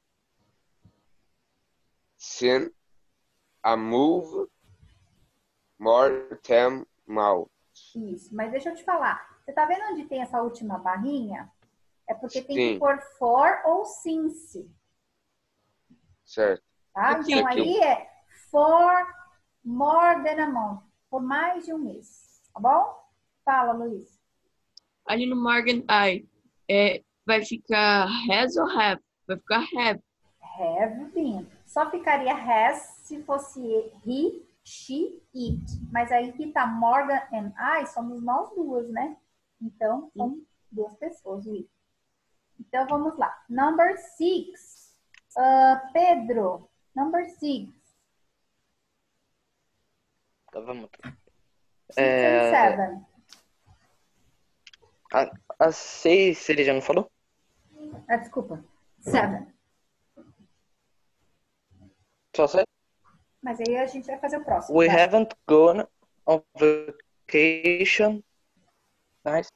Seen a move more than now. Isso, mas deixa eu te falar. Você tá vendo onde tem essa última barrinha? É porque tem que Sim. pôr for ou since. Certo. Tá? Então aí é for more than a month. Por mais de um mês. Tá bom? Fala, Luiz. Ali no Morgan I, vai ficar has ou have? Vai ficar have. Have been. Só ficaria has se fosse he, she, it. Mas aí que tá Morgan and I, somos nós duas, né? Então, são duas pessoas. Então, vamos lá. Number 6. Pedro, number 6. Então, vamos. 6 and 7. A 6 ele já não falou? Desculpa. 7. Só 7? Mas aí a gente vai fazer o próximo. We vai. haven't gone on vacation. Nice.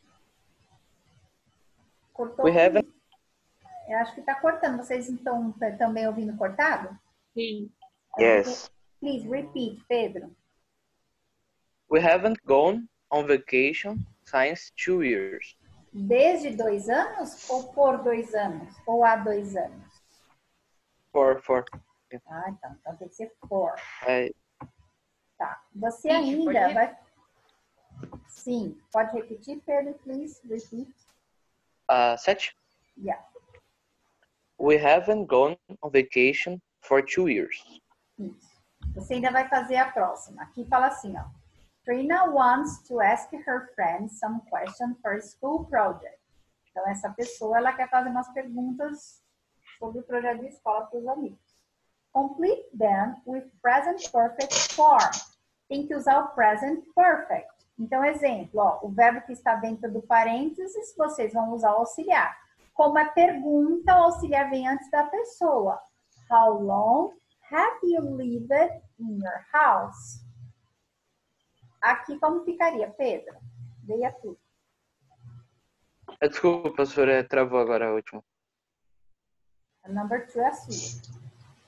Cortou? We haven't. Eu acho que tá cortando. Vocês estão também ouvindo cortado? Sim. Yes. Please repeat, Pedro. We haven't gone on vacation since 2 years. Desde 2 anos ou por 2 anos? Ou há 2 anos? For. Então tem que ser for. É, Tá. Você Pode ainda vai... Sim. Pode repetir, Pedro, please? Repeat. 7. Yeah. We haven't gone on vacation for 2 years. Isso. Você ainda vai fazer a próxima. Aqui fala assim, ó. Trina wants to ask her friends some question for a school project. Então, essa pessoa, ela quer fazer umas perguntas sobre o projeto de escola para os amigos. Complete them with present perfect form. Tem que usar o present perfect. Então, exemplo, ó, o verbo que está dentro do parênteses, vocês vão usar o auxiliar. Como é pergunta, o auxiliar vem antes da pessoa. How long have you lived in your house? Aqui como ficaria, Pedro? Leia tudo. Desculpa, professora, travou agora a última. A number 2 é a sua.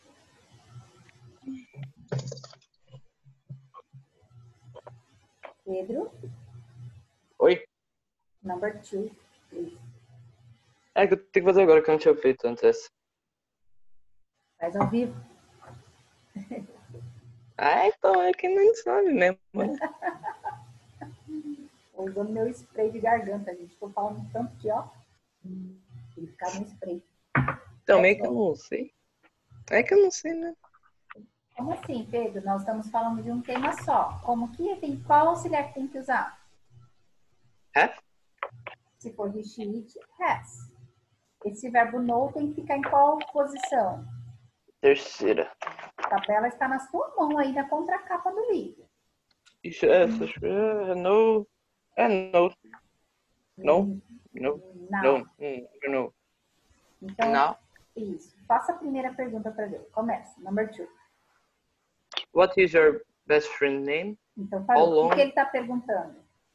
Pedro? Oi? Number 2, please. É que eu tenho que fazer agora, que eu não tinha feito antes essa. Faz ao vivo. Então é que não sabe mesmo. Tô usando meu spray de garganta, gente. Tô falando tanto que, ó. Tem que ficar no spray. Também que eu não sei. É que eu não sei, né? Como assim, Pedro? Nós estamos falando de um tema só. Como que tem? Qual auxiliar que tem que usar? Have? Se for he, she, it, has. Esse verbo no tem que ficar em qual posição? Terceira. A tabela está na sua mão aí na contracapa do livro. Isso é essa. No. É no. No. No. Não. No. Então, Não. isso. Faça a primeira pergunta para ver. Começa. Number 2. What is your best friend name? Então, parou. O que ele está perguntando?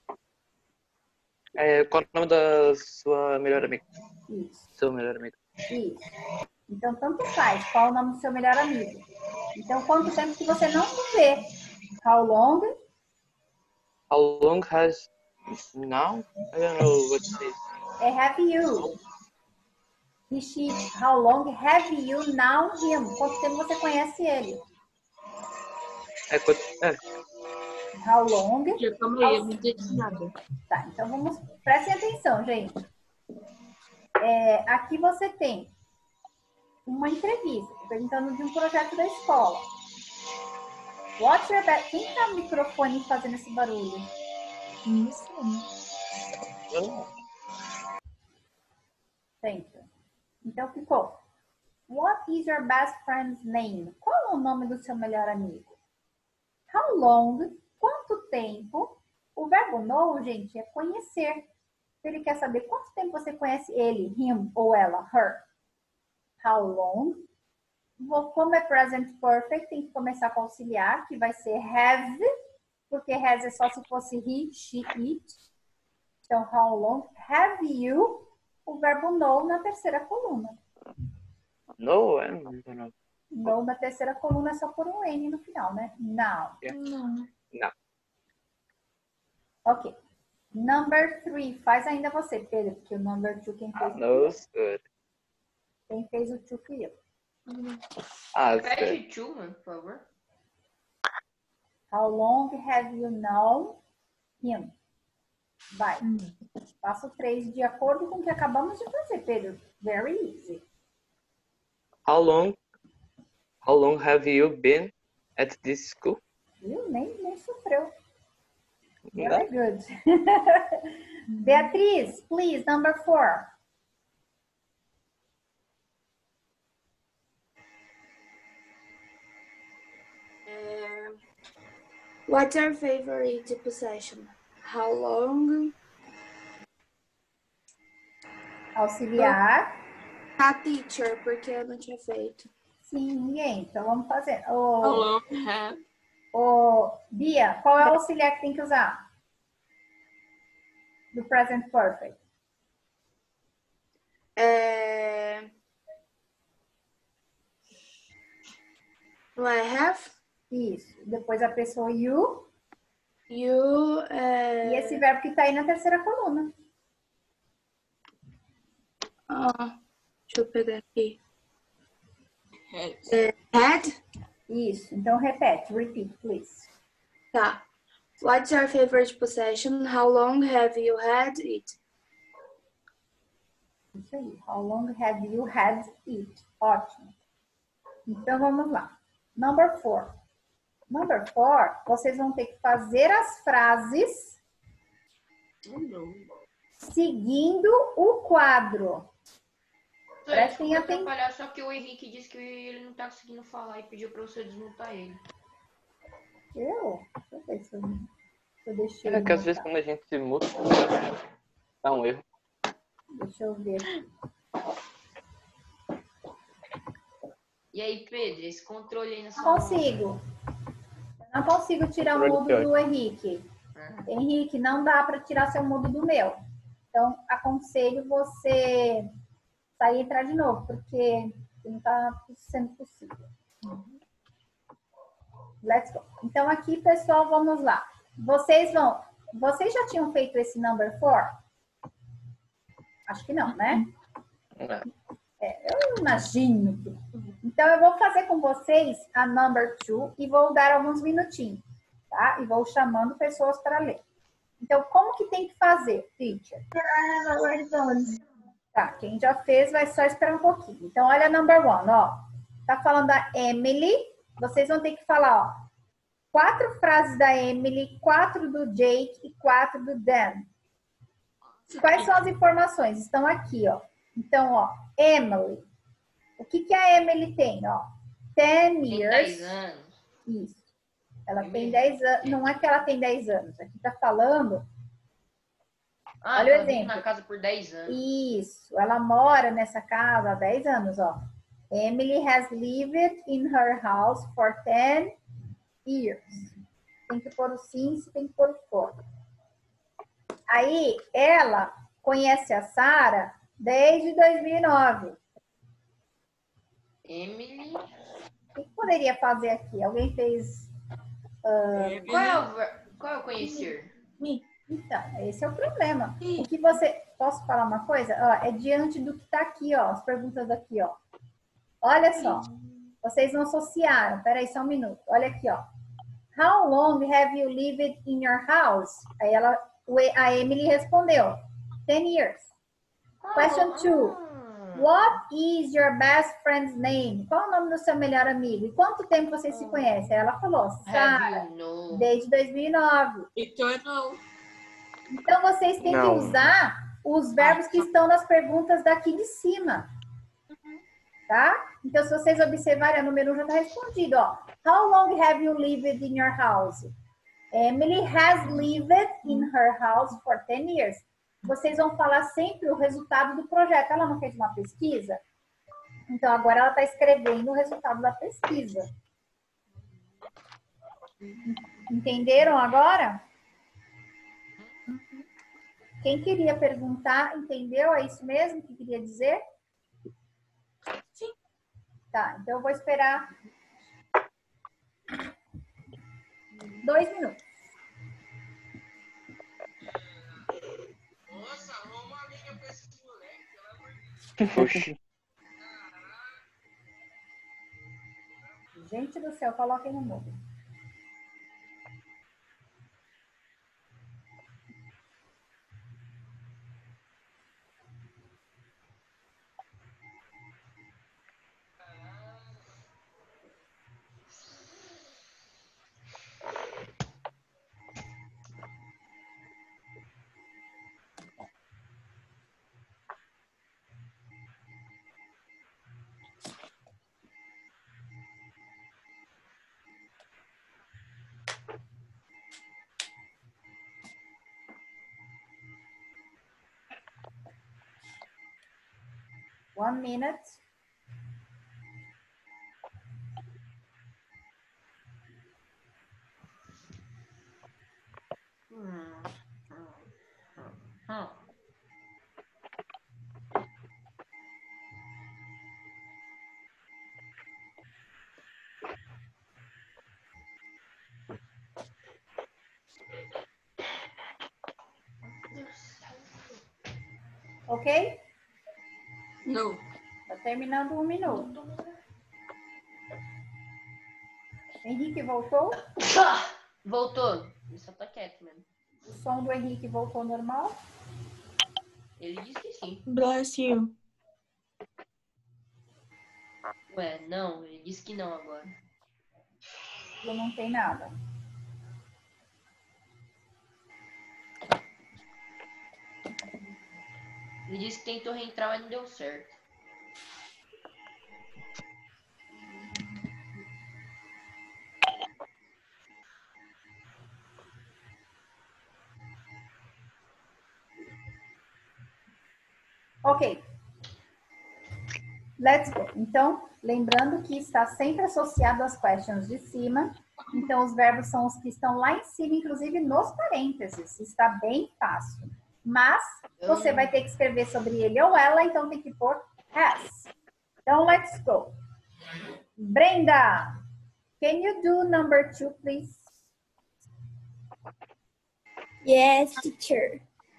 Qual é o nome da sua melhor amiga? Isso. Seu melhor amigo. Isso. Então, tanto faz. Qual é o nome do seu melhor amigo? Então, quanto tempo que você não se vê? How long? How long has... Now? I don't know what to say. Have you? He, she, how long have you known him? Quanto tempo você conhece ele? How long? Calma aí, eu não entendi nada. Tá, então vamos... Prestem atenção, gente. Aqui você tem uma entrevista, perguntando de um projeto da escola. What's your best... Quem tá no microfone fazendo esse barulho? Isso. Thank you. Então ficou. What is your best friend's name? Qual é o nome do seu melhor amigo? How long? Quanto tempo? O verbo know, gente, é conhecer. Ele quer saber quanto tempo você conhece ele, him ou ela, her. How long? Como é present perfect, tem que começar com auxiliar, que vai ser have, porque has é só se fosse he, she, it. Então, how long have you? O verbo know na terceira coluna. No, I don't know. No na terceira coluna é só por um N no final, né? Now. Não. Ok. Number 3. Faz ainda você, Pedro, porque o number 2 quem fez Knows good. Quem fez o 2 fui eu. Pede two, mano, por favor. How long have you known him? Vai. Passo 3 de acordo com o que acabamos de fazer, Pedro. Very easy. How long have you been at this school? Viu? Nem sofreu. Very good. Beatriz, please, number 4. What's your favorite possession? How long Auxiliar. A teacher, porque eu não tinha feito. Sim, ninguém. Então vamos fazer. Hello, Bia, qual é o auxiliar que tem que usar? Do present perfect. Não é have? Isso. Depois a pessoa you. You. E esse verbo que está aí na terceira coluna. Deixa eu pegar aqui. Had. Had? Isso. Então repete. Repeat, please. Tá. What's your favorite possession? How long have you had it? Isso aí. How long have you had it? Ótimo. Então vamos lá. Number 4. Number 4, vocês vão ter que fazer as frases seguindo o quadro. Prestem atenção. Só que o Henrique disse que ele não tá conseguindo falar e pediu pra você desmutar ele. Eu? Deixa eu ver se eu deixei. É que às vezes quando a gente se muda, dá um erro. Deixa eu ver. E aí, Pedro, esse controle aí na sua Não consigo. Não consigo tirar o mudo do Henrique. Henrique, não dá para tirar seu mudo do meu. Então, aconselho você sair e entrar de novo, porque não está sendo possível. Let's go. Então, aqui, pessoal, vamos lá. Vocês já tinham feito esse number 4? Acho que não, né? Eu imagino que... Então, eu vou fazer com vocês a number 2 e vou dar alguns minutinhos, tá? E vou chamando pessoas para ler. Então, como que tem que fazer, teacher? Tá, quem já fez vai só esperar um pouquinho. Então, olha a number 1, ó. Tá falando da Emily. Vocês vão ter que falar, ó. 4 frases da Emily, 4 do Jake e 4 do Dan. Quais são as informações? Estão aqui, ó. Então, ó, Emily. O que a Emily tem, ó? 10 years. 10 anos. Isso. Ela tem 10 anos. Não é que ela tem 10 anos. Aqui tá falando. Olha o exemplo. Na casa por 10 anos. Isso. Ela mora nessa casa há 10 anos, ó. Emily has lived in her house for 10 years. Tem que pôr o since, tem que pôr o for. Aí, ela conhece a Sarah desde 2009. Emily. O que poderia fazer aqui? Alguém fez... Qual é o conhecer? Então, esse é o problema. O que você... Posso falar uma coisa? Ó, é diante do que está aqui, ó. As perguntas aqui, ó. Olha só. Vocês não associaram. Peraí, só um minuto. Olha aqui, ó. How long have you lived in your house? Aí a Emily respondeu. 10 years. Question 2. What is your best friend's name? Qual é o nome do seu melhor amigo? E quanto tempo vocês se conhecem? Ela falou, Sarah, desde 2009. Então é não. Então vocês têm que usar os verbos que estão nas perguntas daqui de cima. Tá? Então, se vocês observarem, a número 1 já está respondido, ó. How long have you lived in your house? Emily has lived in her house for 10 years. Vocês vão falar sempre o resultado do projeto. Ela não fez uma pesquisa? Então, agora ela está escrevendo o resultado da pesquisa. Entenderam agora? Quem queria perguntar, entendeu? É isso mesmo que queria dizer? Sim. Tá, então eu vou esperar 2 minutos. Nossa, arruma uma linha pra esses moleques, pelo amor de Deus. Oxi. Gente do céu, coloquem no mudo. 1 minute. Ok? Não. Tá terminando 1 minuto. Henrique voltou? Voltou. Ele só tá quieto mesmo. O som do Henrique voltou normal? Ele disse que sim. Bless you. Ué, não. Ele disse que não agora. Não tem nada. Ele disse que tentou reentrar, mas não deu certo. Ok. Let's go. Então, lembrando que está sempre associado às questions de cima. Então, os verbos são os que estão lá em cima, inclusive nos parênteses. Está bem fácil. Mas, você vai ter que escrever sobre ele ou ela, então tem que pôr has. Então, let's go. Brenda, can you do number 2, please? Yes, teacher.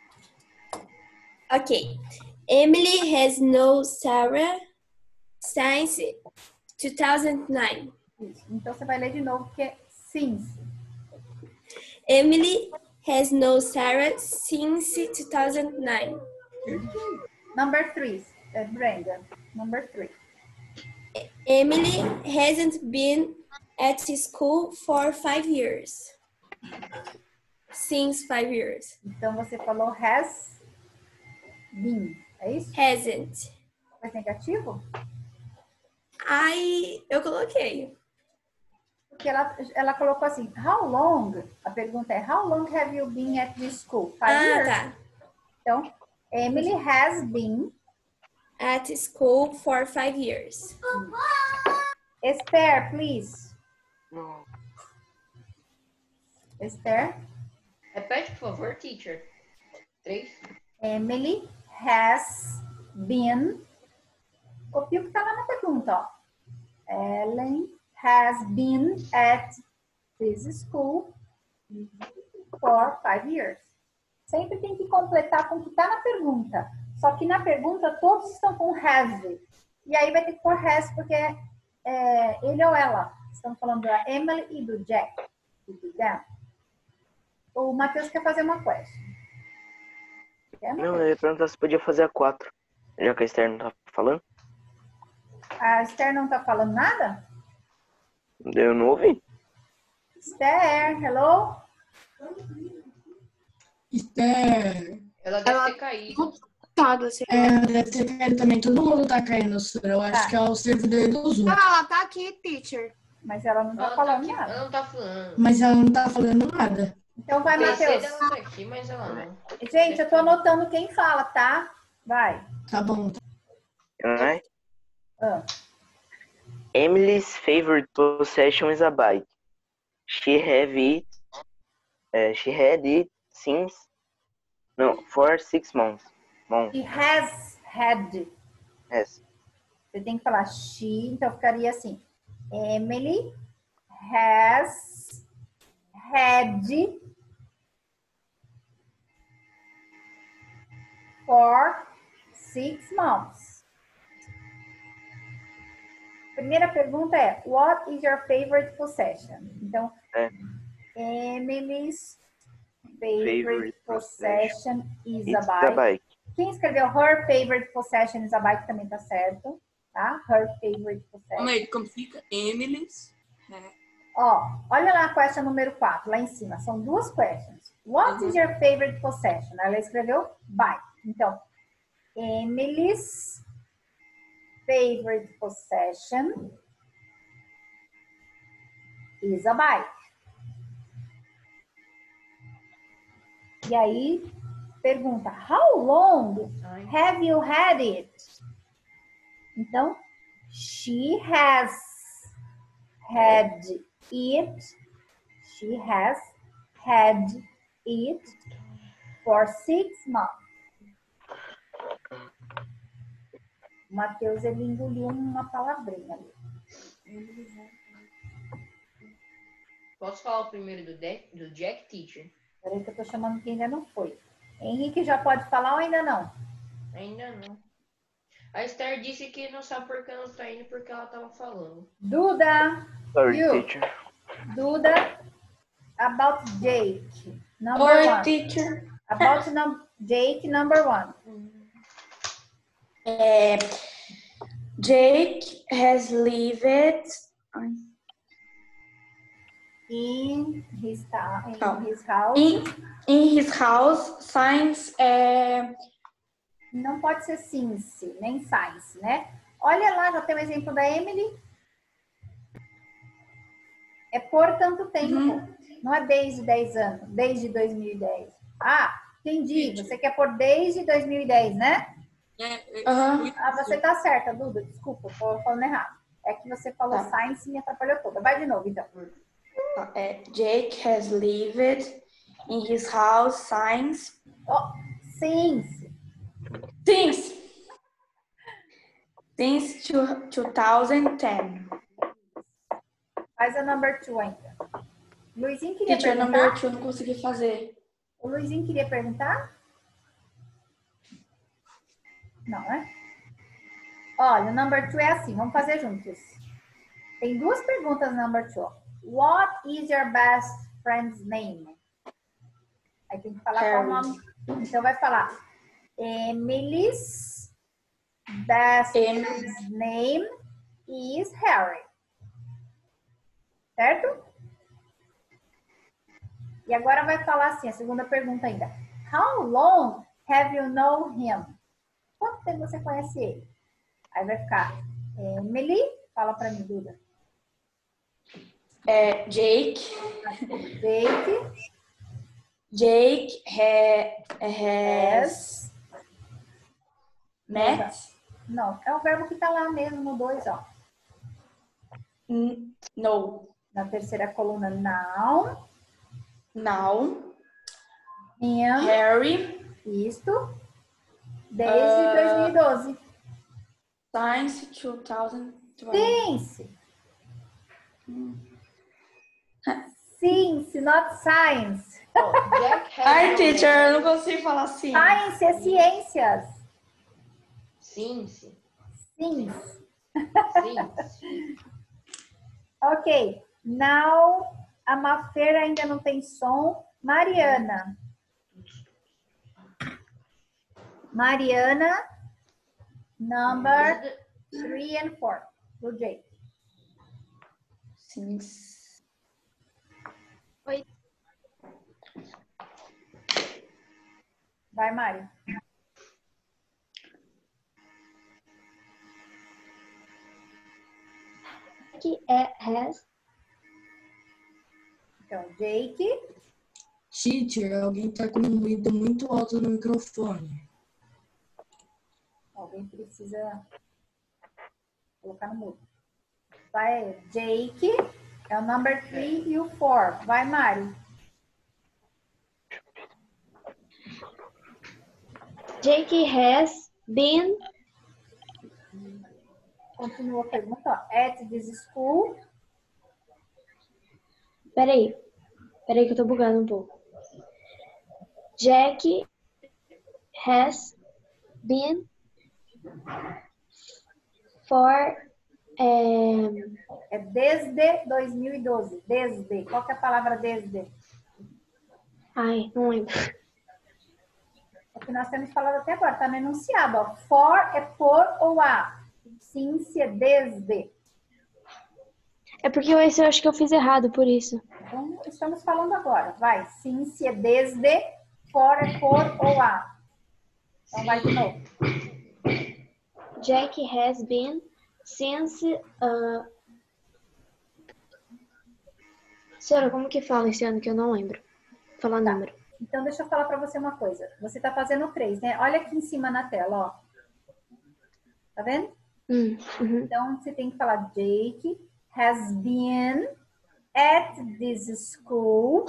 Okay. Emily has known Sarah since 2009. Isso. Então, você vai ler de novo, porque é since. Emily has known Sarah since 2009. Number 3, Brenda. Number 3. Emily hasn't been at school for 5 years. Since 5 years. Então, você falou has been, é isso? Hasn't. Mas negativo? Eu coloquei. Porque ela colocou assim, how long? A pergunta é, how long have you been at this school? 5 years? Tá. Então, Emily has been at school for 5 years. Esther, please. Não. Esther. Repete, por favor, teacher. 3. Emily has been. Copia o que está lá na pergunta, ó. Ellen has been at this school for 5 years. Sempre tem que completar com o que está na pergunta. Só que na pergunta todos estão com have. E aí vai ter que pôr has, porque é ele ou ela. Estamos falando da Emily e do Jack. E do Dan. O Matheus quer fazer uma question. Não, eu ia perguntar se podia fazer a 4. Já que a Esther não tá falando. A Esther não tá falando nada? Eu não ouvi. Esther, hello? Esther. Ela deve ter caído. Ela deve ter caído também. Todo mundo tá caindo, Sura. Eu acho que é o servidor do Zoom. Ela tá aqui, teacher. Mas ela não tá falando nada. Ela não tá falando. Mas ela não tá falando nada. Então vai, Matheus. Ela tá aqui, mas ela não. Gente, eu tô anotando quem fala, tá? Vai. Tá bom. Alright. Emily's favorite possession is a bike. She had it since for 6 months. She has had. Yes. Você tem que falar she, então ficaria assim. Emily has had for 6 months. Primeira pergunta é, what is your favorite possession? Então, Emily's favorite possession is a bike. Quem escreveu her favorite possession is a bike também tá certo, tá? Her favorite possession. Calma aí, como fica? Emily's. Ó, olha lá a question número 4, lá em cima. São 2 questions. What is your favorite possession? Ela escreveu bike. Então, Emily's favorite possession is a bike. E aí, pergunta, how long have you had it? Então, she has had it. She has had it for 6 months. O Matheus, ele engoliu uma palavrinha ali. Posso falar o primeiro do Jack, teacher? Peraí que eu tô chamando quem ainda não foi. Henrique já pode falar ou ainda não? Ainda não. A Esther disse que não sabe por que ela tá indo, porque ela tava falando. Duda. Sorry, you. teacher. Duda, about Jake. Number Oi, 1. teacher. About Jake, number 1. Jake has lived In his house. In his house since. Não pode ser since, nem science, né? Olha lá, já tem um exemplo da Emily. É por tanto tempo. Não é desde 10 anos, desde 2010. Ah, entendi. Você quer pôr desde 2010, né? Ah, você tá certa, Duda. Desculpa, tô falando errado. É que você falou science e me atrapalhou toda. Vai de novo, então. Jake has lived in his house since. Since 2010. Faz a number 2 ainda. Luizinho queria Teacher, perguntar? number 2 não consegui fazer. O Luizinho queria perguntar? Não, né? Olha, o number 2 é assim, vamos fazer juntos. Tem 2 perguntas no number 2. What is your best friend's name? Aí tem que falar qual o nome. Então vai falar Emily's best friend's name is Harry. Certo? E agora vai falar assim, a segunda pergunta ainda. How long have you known him? Quanto tempo você conhece ele? Aí vai ficar Emily, fala pra mim, Duda. Jake has met. Não, é o verbo que tá lá mesmo no 2, ó. No. Na terceira coluna, now. Harry. Isto. Desde 2012. Since 2012. Since, not science. Ai, teacher, eu não consigo falar assim. Science é ciências. Since. Ok. Now, a Mafera ainda não tem som. Mariana, number 3 and 4. Do Jake. Oi. Vai, Mari. Has. Então, Jake. Teacher, alguém tá com um ruído muito alto no microfone. Alguém precisa colocar no mudo. Vai, Jake. É o number 3 e o 4. Vai, Mari. Jake has been. Continua a pergunta, ó. At this school. Peraí que eu tô bugando um pouco. Jack has been for. É desde 2012. Desde. Qual que é a palavra desde? Ai, não lembro. É que nós temos falado até agora, tá no enunciado, ó. For é por ou a. Since é desde. É porque esse eu acho que eu fiz errado, por isso. Então, estamos falando agora. Vai. Since é desde. For é por ou a. Então, vai de novo. Jack has been since. Senhora, como que fala esse ano que eu não lembro? Falar número. Então, deixa eu falar para você uma coisa. Você está fazendo 3, né? Olha aqui em cima na tela, ó. Tá vendo? Então, você tem que falar Jake has been at this school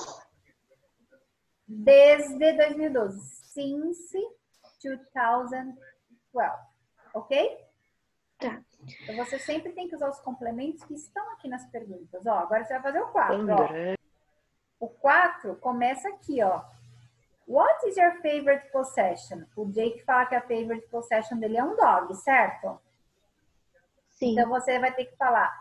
desde 2012. Since 2012. Ok? Tá. Então, você sempre tem que usar os complementos que estão aqui nas perguntas. Ó, agora você vai fazer o 4. Ó. O 4 começa aqui, ó. What is your favorite possession? O Jake fala que a favorite possession dele é um dog, certo? Sim. Então, você vai ter que falar.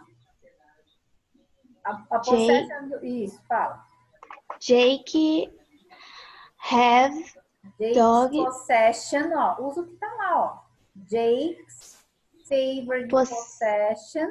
A possession... Isso, fala. Jake have Jake's dog... possession, ó. Usa o que tá lá, ó. Jake's favorite possession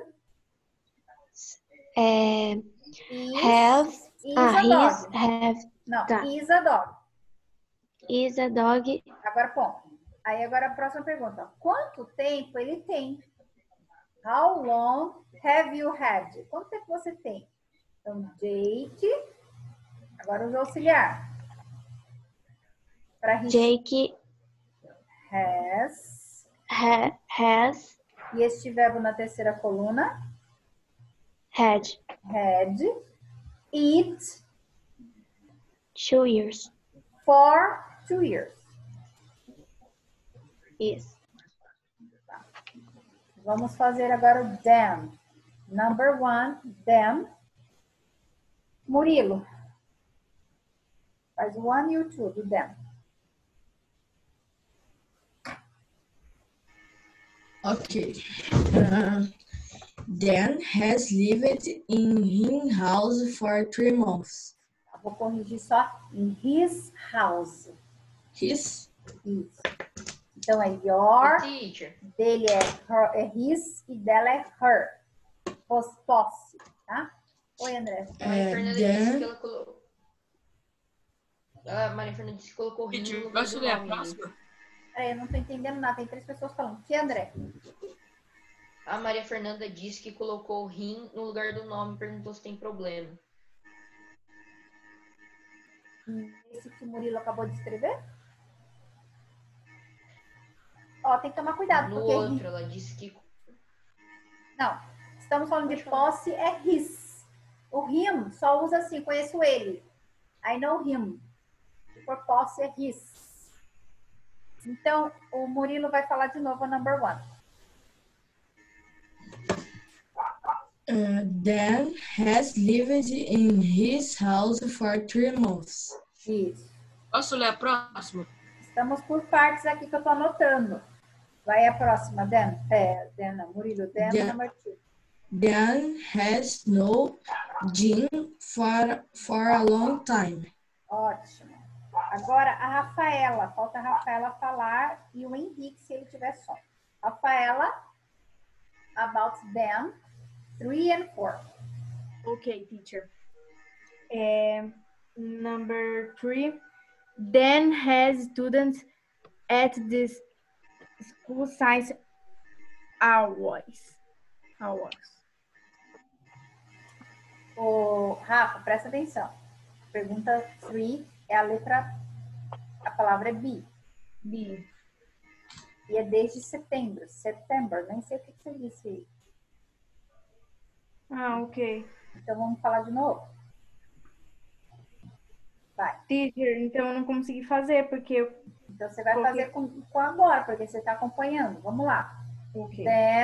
have... is a dog. Have... Não, tá. is a dog. Is a dog... Agora, ponto. Aí, agora a próxima pergunta. Quanto tempo ele tem? How long have you had? Quanto tempo você tem? Então, Jake. Agora o auxiliar. Jake has. E este verbo na terceira coluna? Had. It. 2 years. For 2 years. Isso. Vamos fazer agora o them. Number 1, them. Murilo. Faz o 1 e o 2 do them. Okay. Dan has lived in his house for 3 months. Vou corrigir só in his house. His? Isso. Então é your, Teacher. dele é his e dela é her. Posse, tá? Oi, André. A Maria Fernanda disse que ela colocou. A Maria Fernanda disse que colocou rim no lugar Posso do ler a nome. próxima? Peraí, eu não tô entendendo nada. Tem 3 pessoas falando. Que, André? A Maria Fernanda disse que colocou rim no lugar do nome e perguntou se tem problema. Esse que o Murilo acabou de escrever? Ó, tem que tomar cuidado. No porque outro, ela disse que... Não, estamos falando de posse, é his. O him só usa assim, conheço ele. I know him. Se for posse, é his. Então, o Murilo vai falar de novo a number 1. Dan has lived in his house for 3 months. Isso. Posso ler a próxima? Estamos por partes aqui que eu tô anotando. Vai a próxima, Dan. Dan, Murilo, Dan, number 2. Dan has known Jim for a long time. Ótimo. Agora, a Rafaela. Falta a Rafaela falar e o Henrique, se ele tiver som. Rafaela, about them, 3 and 4. Okay, teacher. Number 3. Dan has students at this school science hours. Ô, Rafa, presta atenção. Pergunta 3 é a letra, a palavra é be. B. E é desde setembro. Setembro, nem sei o que você disse aí. Ah, ok. Então vamos falar de novo. Vai. Teacher, então eu não consegui fazer porque eu... Então você vai fazer com agora, porque você está acompanhando. Vamos lá. Ok.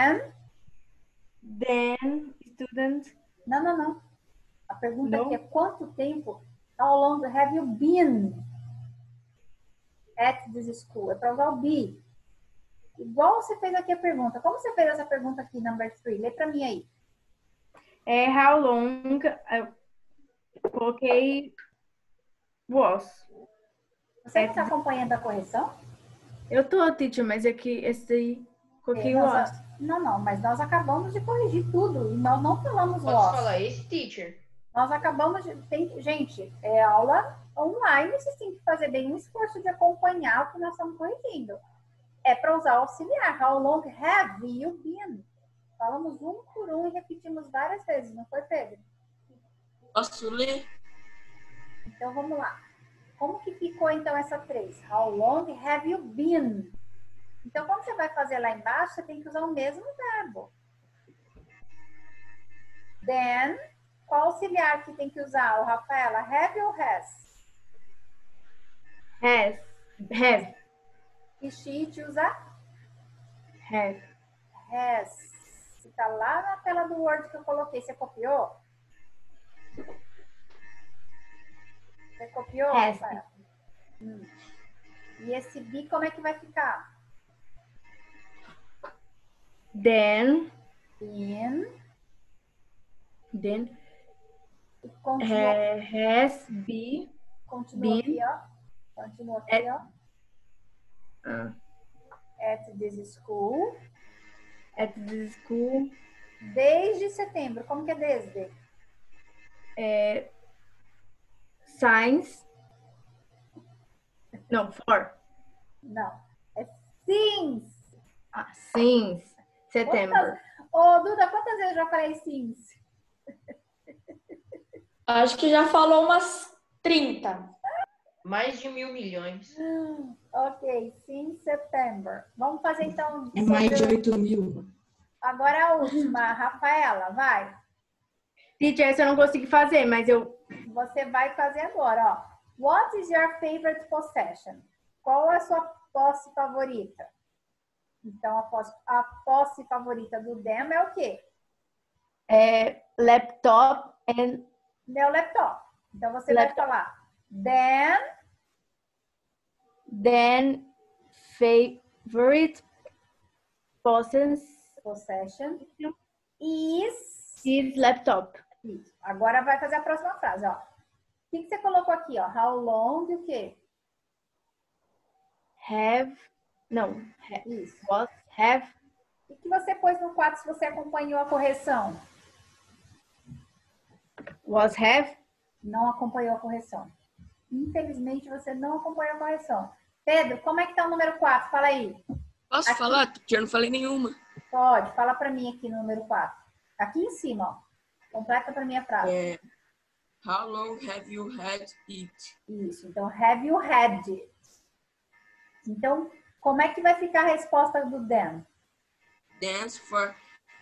Then, student... Não. A pergunta aqui é quanto tempo, how long have you been at this school? É para usar o be. Igual você fez aqui a pergunta. Como você fez essa pergunta aqui, number 3? Lê para mim aí. How long... Eu coloquei was. Você não está acompanhando a correção? Eu tô, teacher, mas é que esse aí coloquei was. Não, mas nós acabamos de corrigir tudo e nós não falamos was. Posso falar esse, teacher? Nós acabamos de... Gente, é aula online, vocês têm que fazer bem um esforço de acompanhar o que nós estamos corrigindo. É para usar auxiliar. How long have you been? Falamos um por um e repetimos várias vezes, não foi, Pedro? Posso ler? Então, vamos lá. Como que ficou, então, essa 3? How long have you been? Então, quando você vai fazer lá embaixo, você tem que usar o mesmo verbo. Then, qual auxiliar que tem que usar? O Rafaela, have ou has? Have. E she usa? Have. Has. Está lá na tela do Word que eu coloquei. Você copiou? Você copiou? Has. Rafaela? E esse be, como é que vai ficar? Then. Continua. Has be. Continua aqui, ó. Continua aqui, ó. At this school. At this school. Desde setembro. Como que é desde? Since. Não, for. Não. É since. Since setembro. Ô, Duda, quantas vezes eu já falei since? Acho que já falou umas 30. Mais de 1.000 milhões. Ok, since September. Vamos fazer então. É mais de 8.000. Agora a última, Rafaela, vai. Teacher, essa eu não consegui fazer, mas eu. Você vai fazer agora, ó. What is your favorite possession? Qual é a sua posse favorita? Então, a posse favorita do them é o quê? Laptop and. Meu laptop. Então, você vai falar Then favorite possession is laptop. Isso. Agora vai fazer a próxima frase, ó. O que você colocou aqui, ó? How long, o quê? Have. Não. Isso. Was, have. O que você pôs no 4 se você acompanhou a correção? Was, have. Não acompanhou a correção. Infelizmente, você não acompanhou a correção. Pedro, como é que tá o número 4? Fala aí. Posso falar? Teacher, eu não falei nenhuma. Pode. Fala pra mim aqui no número 4. Aqui em cima, ó. Completa pra mim a frase. How long have you had it? Isso. Então, have you had it? Então, como é que vai ficar a resposta do then? Dance for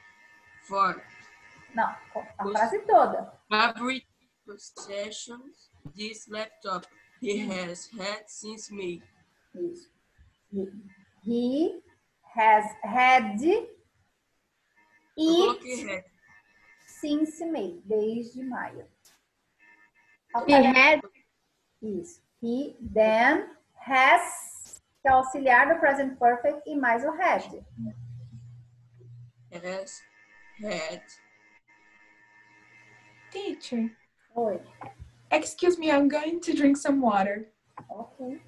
Não, a frase toda. favorite possessions this laptop he has had since May. Isso. He has had it since May, desde maio. He had. Isso. He then has, que é o auxiliar do present perfect e mais o had. Has had. Teacher. Oi. Excuse me, I'm going to drink some water. Ok.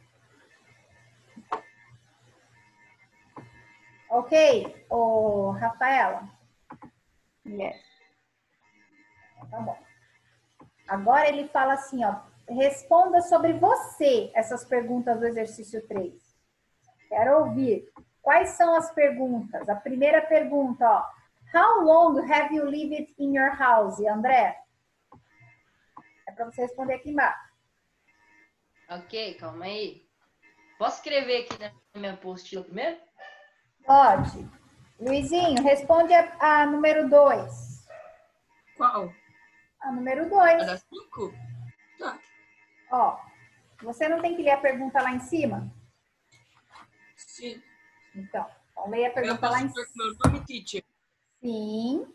Ok, ô Rafaela. Yes. Tá bom. Agora ele fala assim, ó. Responda sobre você essas perguntas do exercício 3. Quero ouvir. Quais são as perguntas? A primeira pergunta, ó. How long have you lived in your house, André? É para você responder aqui embaixo. Ok, calma aí. Posso escrever aqui na minha apostila primeiro? Pode. Luizinho, responde a número 2. Qual? A número 2. A da 5? Tá. Ó, você não tem que ler a pergunta lá em cima? Sim. Então leia a pergunta lá em cima. Meu nome, teacher. Sim.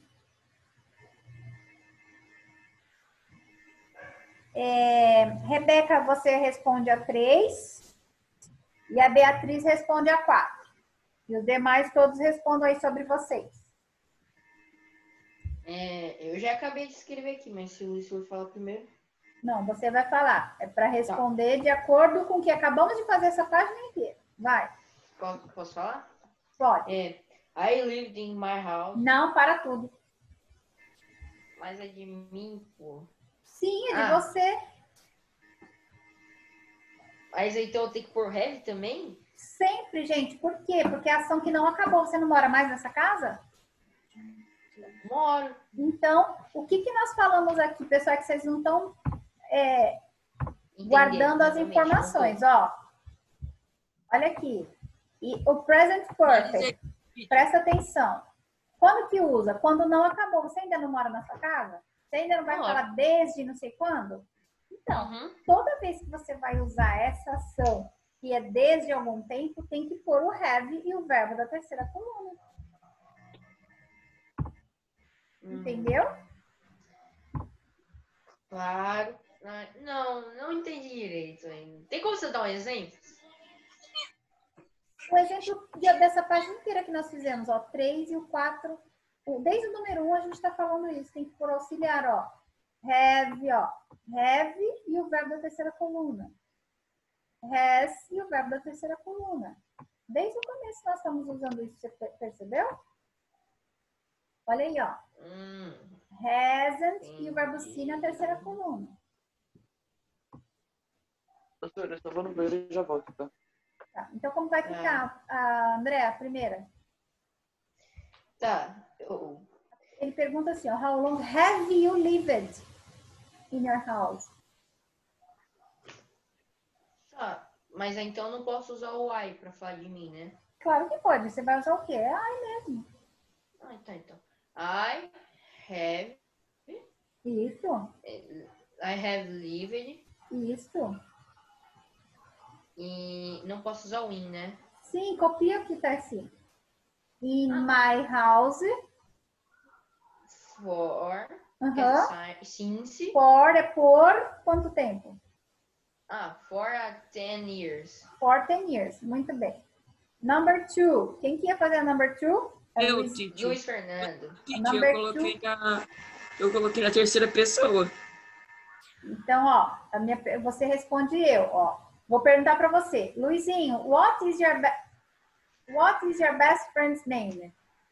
Rebeca, você responde a 3. E a Beatriz responde a 4. E os demais todos respondam aí sobre vocês. Eu já acabei de escrever aqui, mas se o Luiz for falar primeiro. Não, você vai falar. É para responder de acordo com o que acabamos de fazer essa página inteira. Vai. Posso falar? Pode. I lived in my house. Não, para tudo. Mas é de mim, pô. Sim, é de você. Mas então eu tenho que pôr have também? Sempre, gente. Por quê? Porque é a ação que não acabou. Você não mora mais nessa casa? Moro. Então, o que nós falamos aqui, pessoal, é que vocês não estão guardando as informações. Ó, olha aqui. E o present perfect, presta atenção. Quando que usa? Quando não acabou. Você ainda não mora na sua casa? Você ainda não vai falar desde não sei quando? Então, toda vez que você vai usar essa ação, que é desde algum tempo, tem que pôr o have e o verbo da terceira coluna. Entendeu? Claro. Não entendi direito ainda. Tem como você dar um exemplo? O exemplo dessa página inteira que nós fizemos, ó, 3 e o 4. Desde o número 1 a gente está falando isso. Tem que pôr auxiliar, ó. Have, ó. Have e o verbo da terceira coluna. Has e o verbo da terceira coluna. Desde o começo nós estamos usando isso, você percebeu? Olha aí, ó. Hasn't e o verbo see na terceira coluna. Professora, eu só vou no banheiro e já volto, tá? Tá. Então, como vai ficar, André, a primeira? Tá. Ele pergunta assim, ó, how long have you lived in your house? Tá. Mas então eu não posso usar o I pra falar de mim, né? Claro que pode. Você vai usar o quê? É I mesmo. Tá, então. I have. Isso. I have lived. Isso. E não posso usar o in, né? Sim, copia o que tá assim. In my house. For. Since. For é por quanto tempo? For 10 years. For 10 years. Muito bem. Number 2. Quem que ia fazer a number 2? Eu, Titi. Luiz Fernando. Titi, eu coloquei na terceira pessoa. Então, ó, você responde eu, ó. Vou perguntar para você. Luizinho, what is your best friend's name?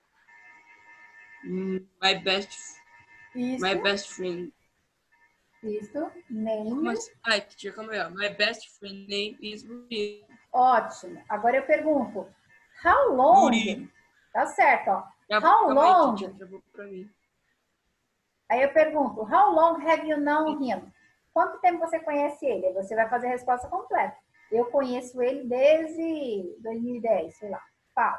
My best friend. Isso. Name. Teacher, calma aí. My best friend name is Murilo. Ótimo. Agora eu pergunto. How long? Murilo. Tá certo, ó. How long? Aí eu pergunto. How long have you known him? Quanto tempo você conhece ele? Você vai fazer a resposta completa. Eu conheço ele desde 2010, sei lá. Fala.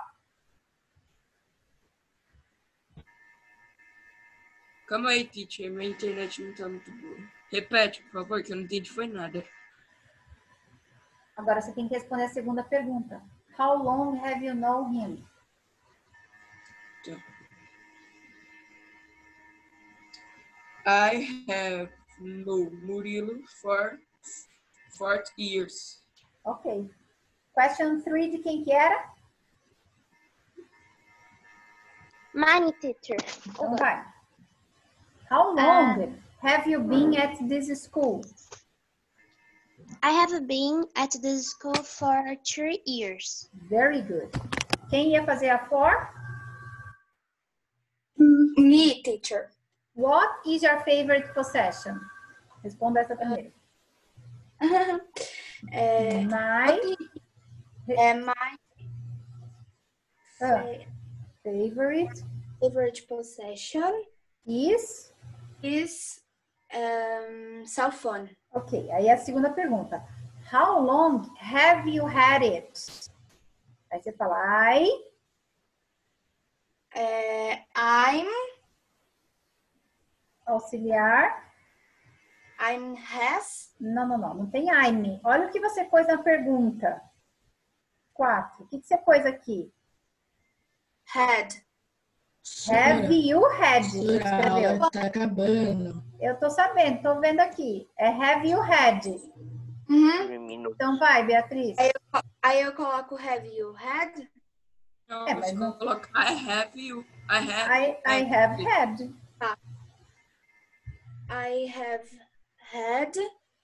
Calma aí, teacher. Minha internet não tá muito boa. Repete, por favor, que eu não entendi foi nada. Agora você tem que responder a segunda pergunta. How long have you known him? Tá. I have known Murilo for 4 years. Ok. Question 3 de quem que era? Mine, teacher. Então vai. How long have you been at this school? I have been at this school for 3 years. Very good. Quem ia fazer a for? Me, teacher. What is your favorite possession? Responda essa primeiro. My favorite possession is cell phone. Ok, aí a segunda pergunta. How long have you had it? Aí você fala I'm auxiliar. I'm has. Não tem I'm. Olha o que você pôs na pergunta. 4. O que você pôs aqui? Had. Have you had? Escreveu. Tá acabando. Eu tô sabendo, tô vendo aqui. É have you had. Então vai, Beatriz. Aí eu coloco have you had? Não, mas não coloco I have you. I have had. Tá. I have had.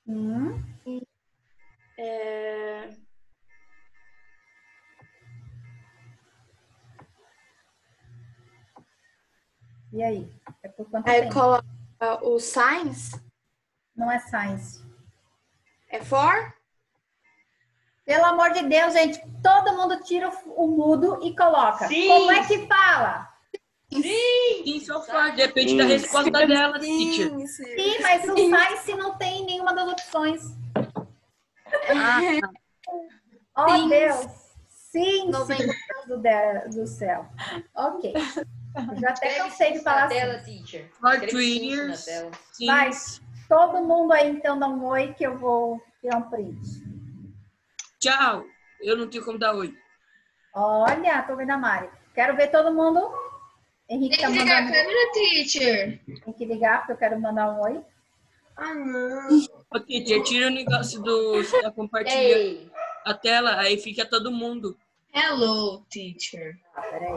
E aí? É por quanto Aí tempo? coloca o signs. Não é science. É for? Pelo amor de Deus, gente, todo mundo tira o mudo e coloca. Sim. Como é que fala? Sim! So far, depende da resposta dela, teacher. Sim, mas o science não tem nenhuma das opções. Oh, Deus. Sim, meu Deus do céu. Ok. Eu já até cansei de falar tela, assim. teacher. For Escreve 3 sim na years. tela. Vai, todo mundo aí então dá um oi que eu vou tirar um print. Tchau. Eu não tenho como dar oi. Olha, tô vendo a Mari. Quero ver todo mundo. Henrique Tem tá que ligar a mandando. câmera, teacher. Tem que ligar porque eu quero mandar um oi. Ah, não. Ô, teacher, tira o negócio do... Você tá compartilhando a tela, aí fica todo mundo. Hello, teacher. Peraí.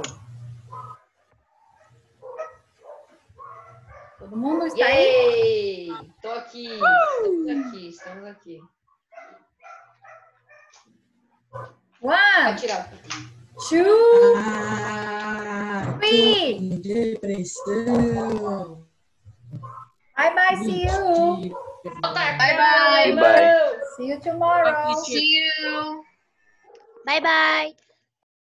Todo mundo está aí? Tô aqui. Estamos aqui. One, tirar. 2, 3. Depressão. Bye bye, see you. Bye. See you tomorrow. See you. Bye bye.